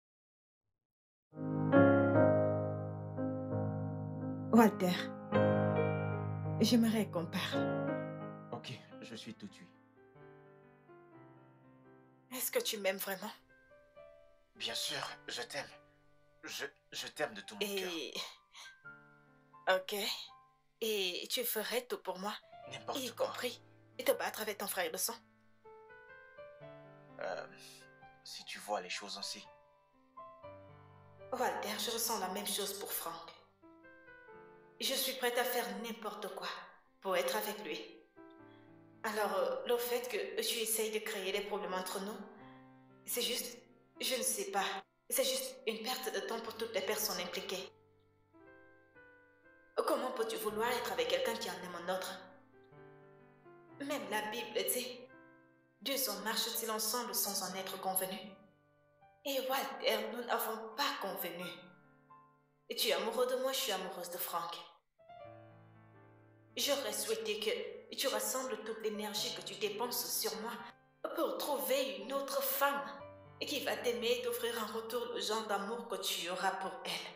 Walter, j'aimerais qu'on parle. Ok, je suis tout de suite. Est-ce que tu m'aimes vraiment? Bien sûr, je t'aime. Je, je t'aime de tout mon cœur. Et... Ok. Et tu ferais tout pour moi? N'importe quoi. Y compris te battre avec ton frère de sang? Euh, si tu vois les choses ainsi. Walter, je ressens la même chose pour Franck. Je suis prête à faire n'importe quoi pour être avec lui. Alors, euh, le fait que tu essayes de créer des problèmes entre nous, c'est juste, je ne sais pas, c'est juste une perte de temps pour toutes les personnes impliquées. Comment peux-tu vouloir être avec quelqu'un qui en aime un autre? Même la Bible dit, deux hommes marchent-ils ensemble sans en être convenus? Et Walter, nous n'avons pas convenu. Et tu es amoureux de moi, je suis amoureuse de Franck. J'aurais souhaité que tu rassembles toute l'énergie que tu dépenses sur moi pour trouver une autre femme qui va t'aimer et t'offrir en retour le genre d'amour que tu auras pour elle.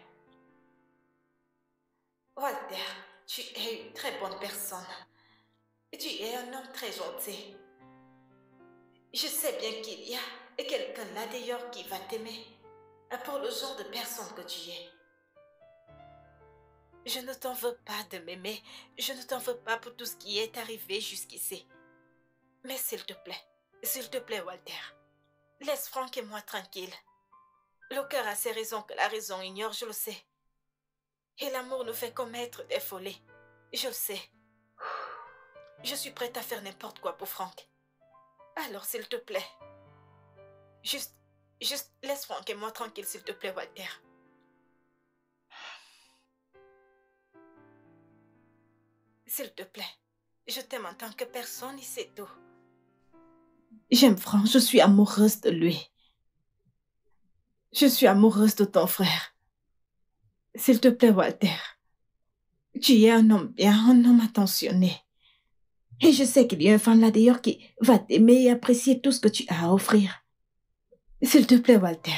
Walter, tu es une très bonne personne. Tu es un homme très gentil. Je sais bien qu'il y a quelqu'un là d'ailleurs qui va t'aimer pour le genre de personne que tu es. Je ne t'en veux pas de m'aimer. Je ne t'en veux pas pour tout ce qui est arrivé jusqu'ici. Mais s'il te plaît, s'il te plaît, Walter, laisse Franck et moi tranquilles. Le cœur a ses raisons que la raison ignore, je le sais. Et l'amour nous fait commettre des folies. Je le sais. Je suis prête à faire n'importe quoi pour Franck. Alors, s'il te plaît, juste, juste laisse Franck et moi tranquille, s'il te plaît, Walter. S'il te plaît, je t'aime en tant que personne et c'est tout. J'aime Franck, je suis amoureuse de lui. Je suis amoureuse de ton frère. S'il te plaît, Walter, tu es un homme bien, un homme attentionné. Et je sais qu'il y a une femme là d'ailleurs qui va t'aimer et apprécier tout ce que tu as à offrir. S'il te plaît, Walter.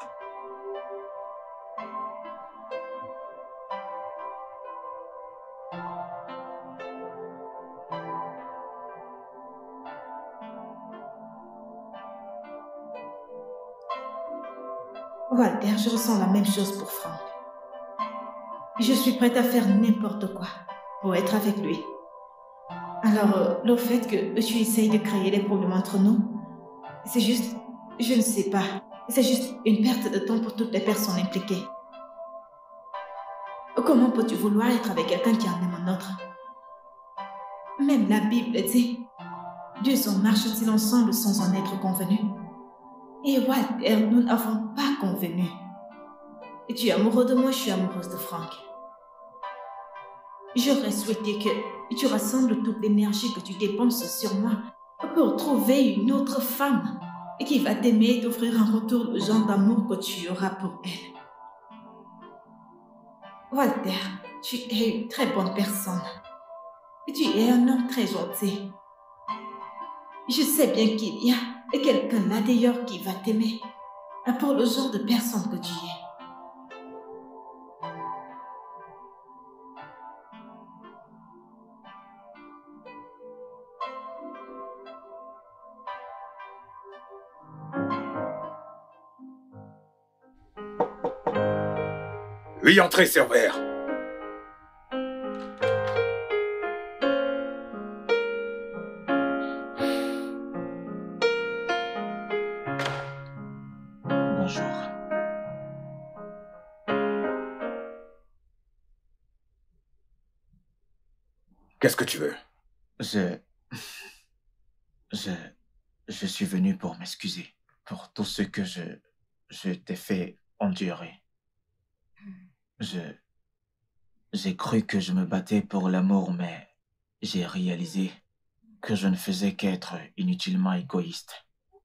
Walter, je ressens la même chose pour Franck. Je suis prête à faire n'importe quoi pour être avec lui. Alors, euh, le fait que tu essayes de créer des problèmes entre nous, c'est juste, je ne sais pas, c'est juste une perte de temps pour toutes les personnes impliquées. Comment peux-tu vouloir être avec quelqu'un qui en aime un autre? Même la Bible dit, deux hommes marchent-ils ensemble sans en être convenus? Et Walter, nous n'avons pas convenu. Et tu es amoureux de moi, je suis amoureuse de Frank. J'aurais souhaité que tu rassembles toute l'énergie que tu dépenses sur moi pour trouver une autre femme qui va t'aimer et t'offrir en retour le genre d'amour que tu auras pour elle. Walter, tu es une très bonne personne. Tu es un homme très gentil. Je sais bien qu'il y a quelqu'un là d'ailleurs qui va t'aimer pour le genre de personne que tu es. Oui, entrez, serveur. Bonjour. Qu'est-ce que tu veux? Je... Je... Je suis venu pour m'excuser pour tout ce que je... Je t'ai fait endurer. Je... J'ai cru que je me battais pour l'amour, mais j'ai réalisé que je ne faisais qu'être inutilement égoïste.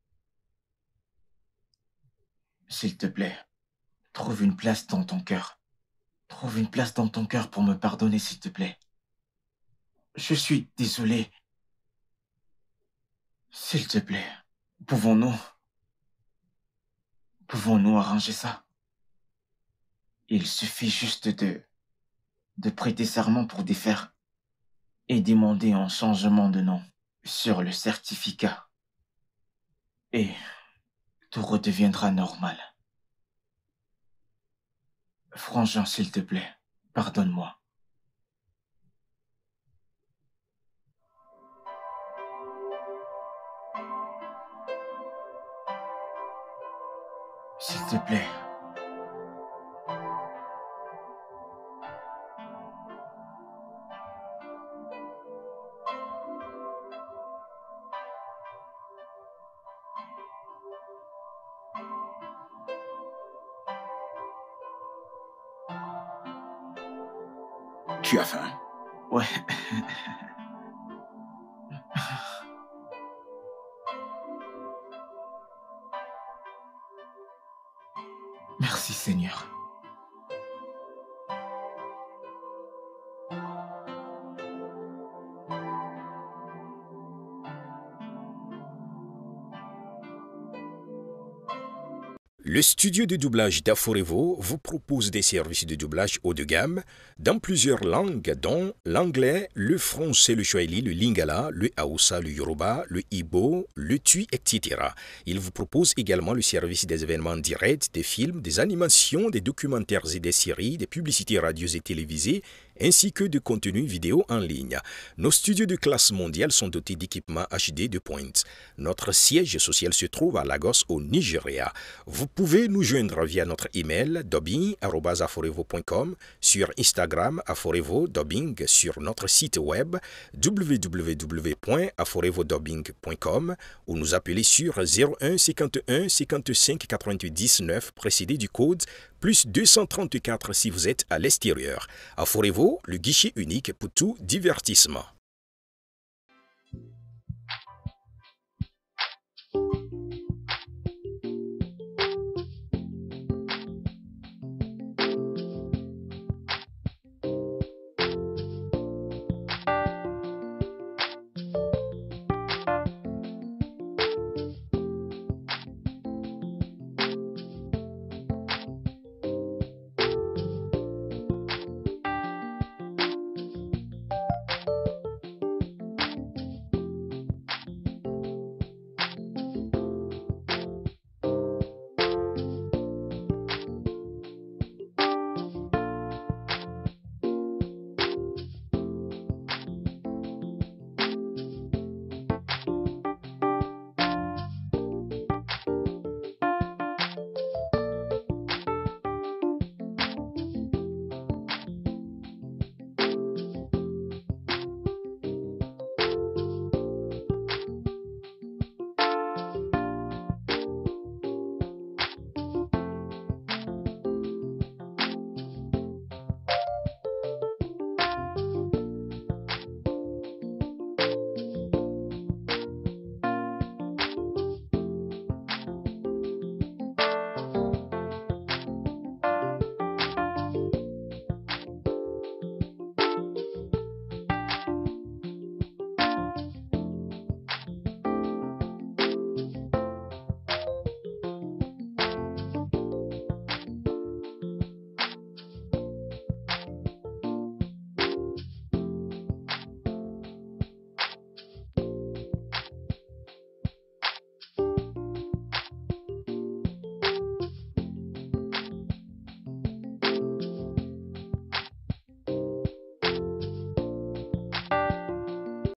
S'il te plaît, trouve une place dans ton cœur. Trouve une place dans ton cœur pour me pardonner, s'il te plaît. Je suis désolé. S'il te plaît, pouvons-nous... Pouvons-nous arranger ça? Il suffit juste de... de prêter serment pour défaire et demander un changement de nom sur le certificat. Et tout redeviendra normal. Frangin, s'il te plaît, pardonne-moi. S'il te plaît. Tu as faim? Ouais. Merci, Seigneur. Le studio de doublage d'Aforevo vous propose des services de doublage haut de gamme dans plusieurs langues dont l'anglais, le français, le swahili, le lingala, le hausa, le yoruba, le igbo, le tui, et cetera. Il vous propose également le service des événements directs, des films, des animations, des documentaires et des séries, des publicités radio et télévisées, ainsi que de contenus vidéo en ligne. Nos studios de classe mondiale sont dotés d'équipements H D de pointe. Notre siège social se trouve à Lagos, au Nigeria. Vous pouvez nous joindre via notre email dubbing arobase aforevo point com, sur Instagram aforevo dubbing, sur notre site web w w w point aforevo dubbing point com ou nous appeler sur zéro un cinquante et un cinquante-cinq quatre-vingt-huit dix-neuf précédé du code plus deux cent trente-quatre si vous êtes à l'extérieur. Aforevo, le guichet unique pour tout divertissement.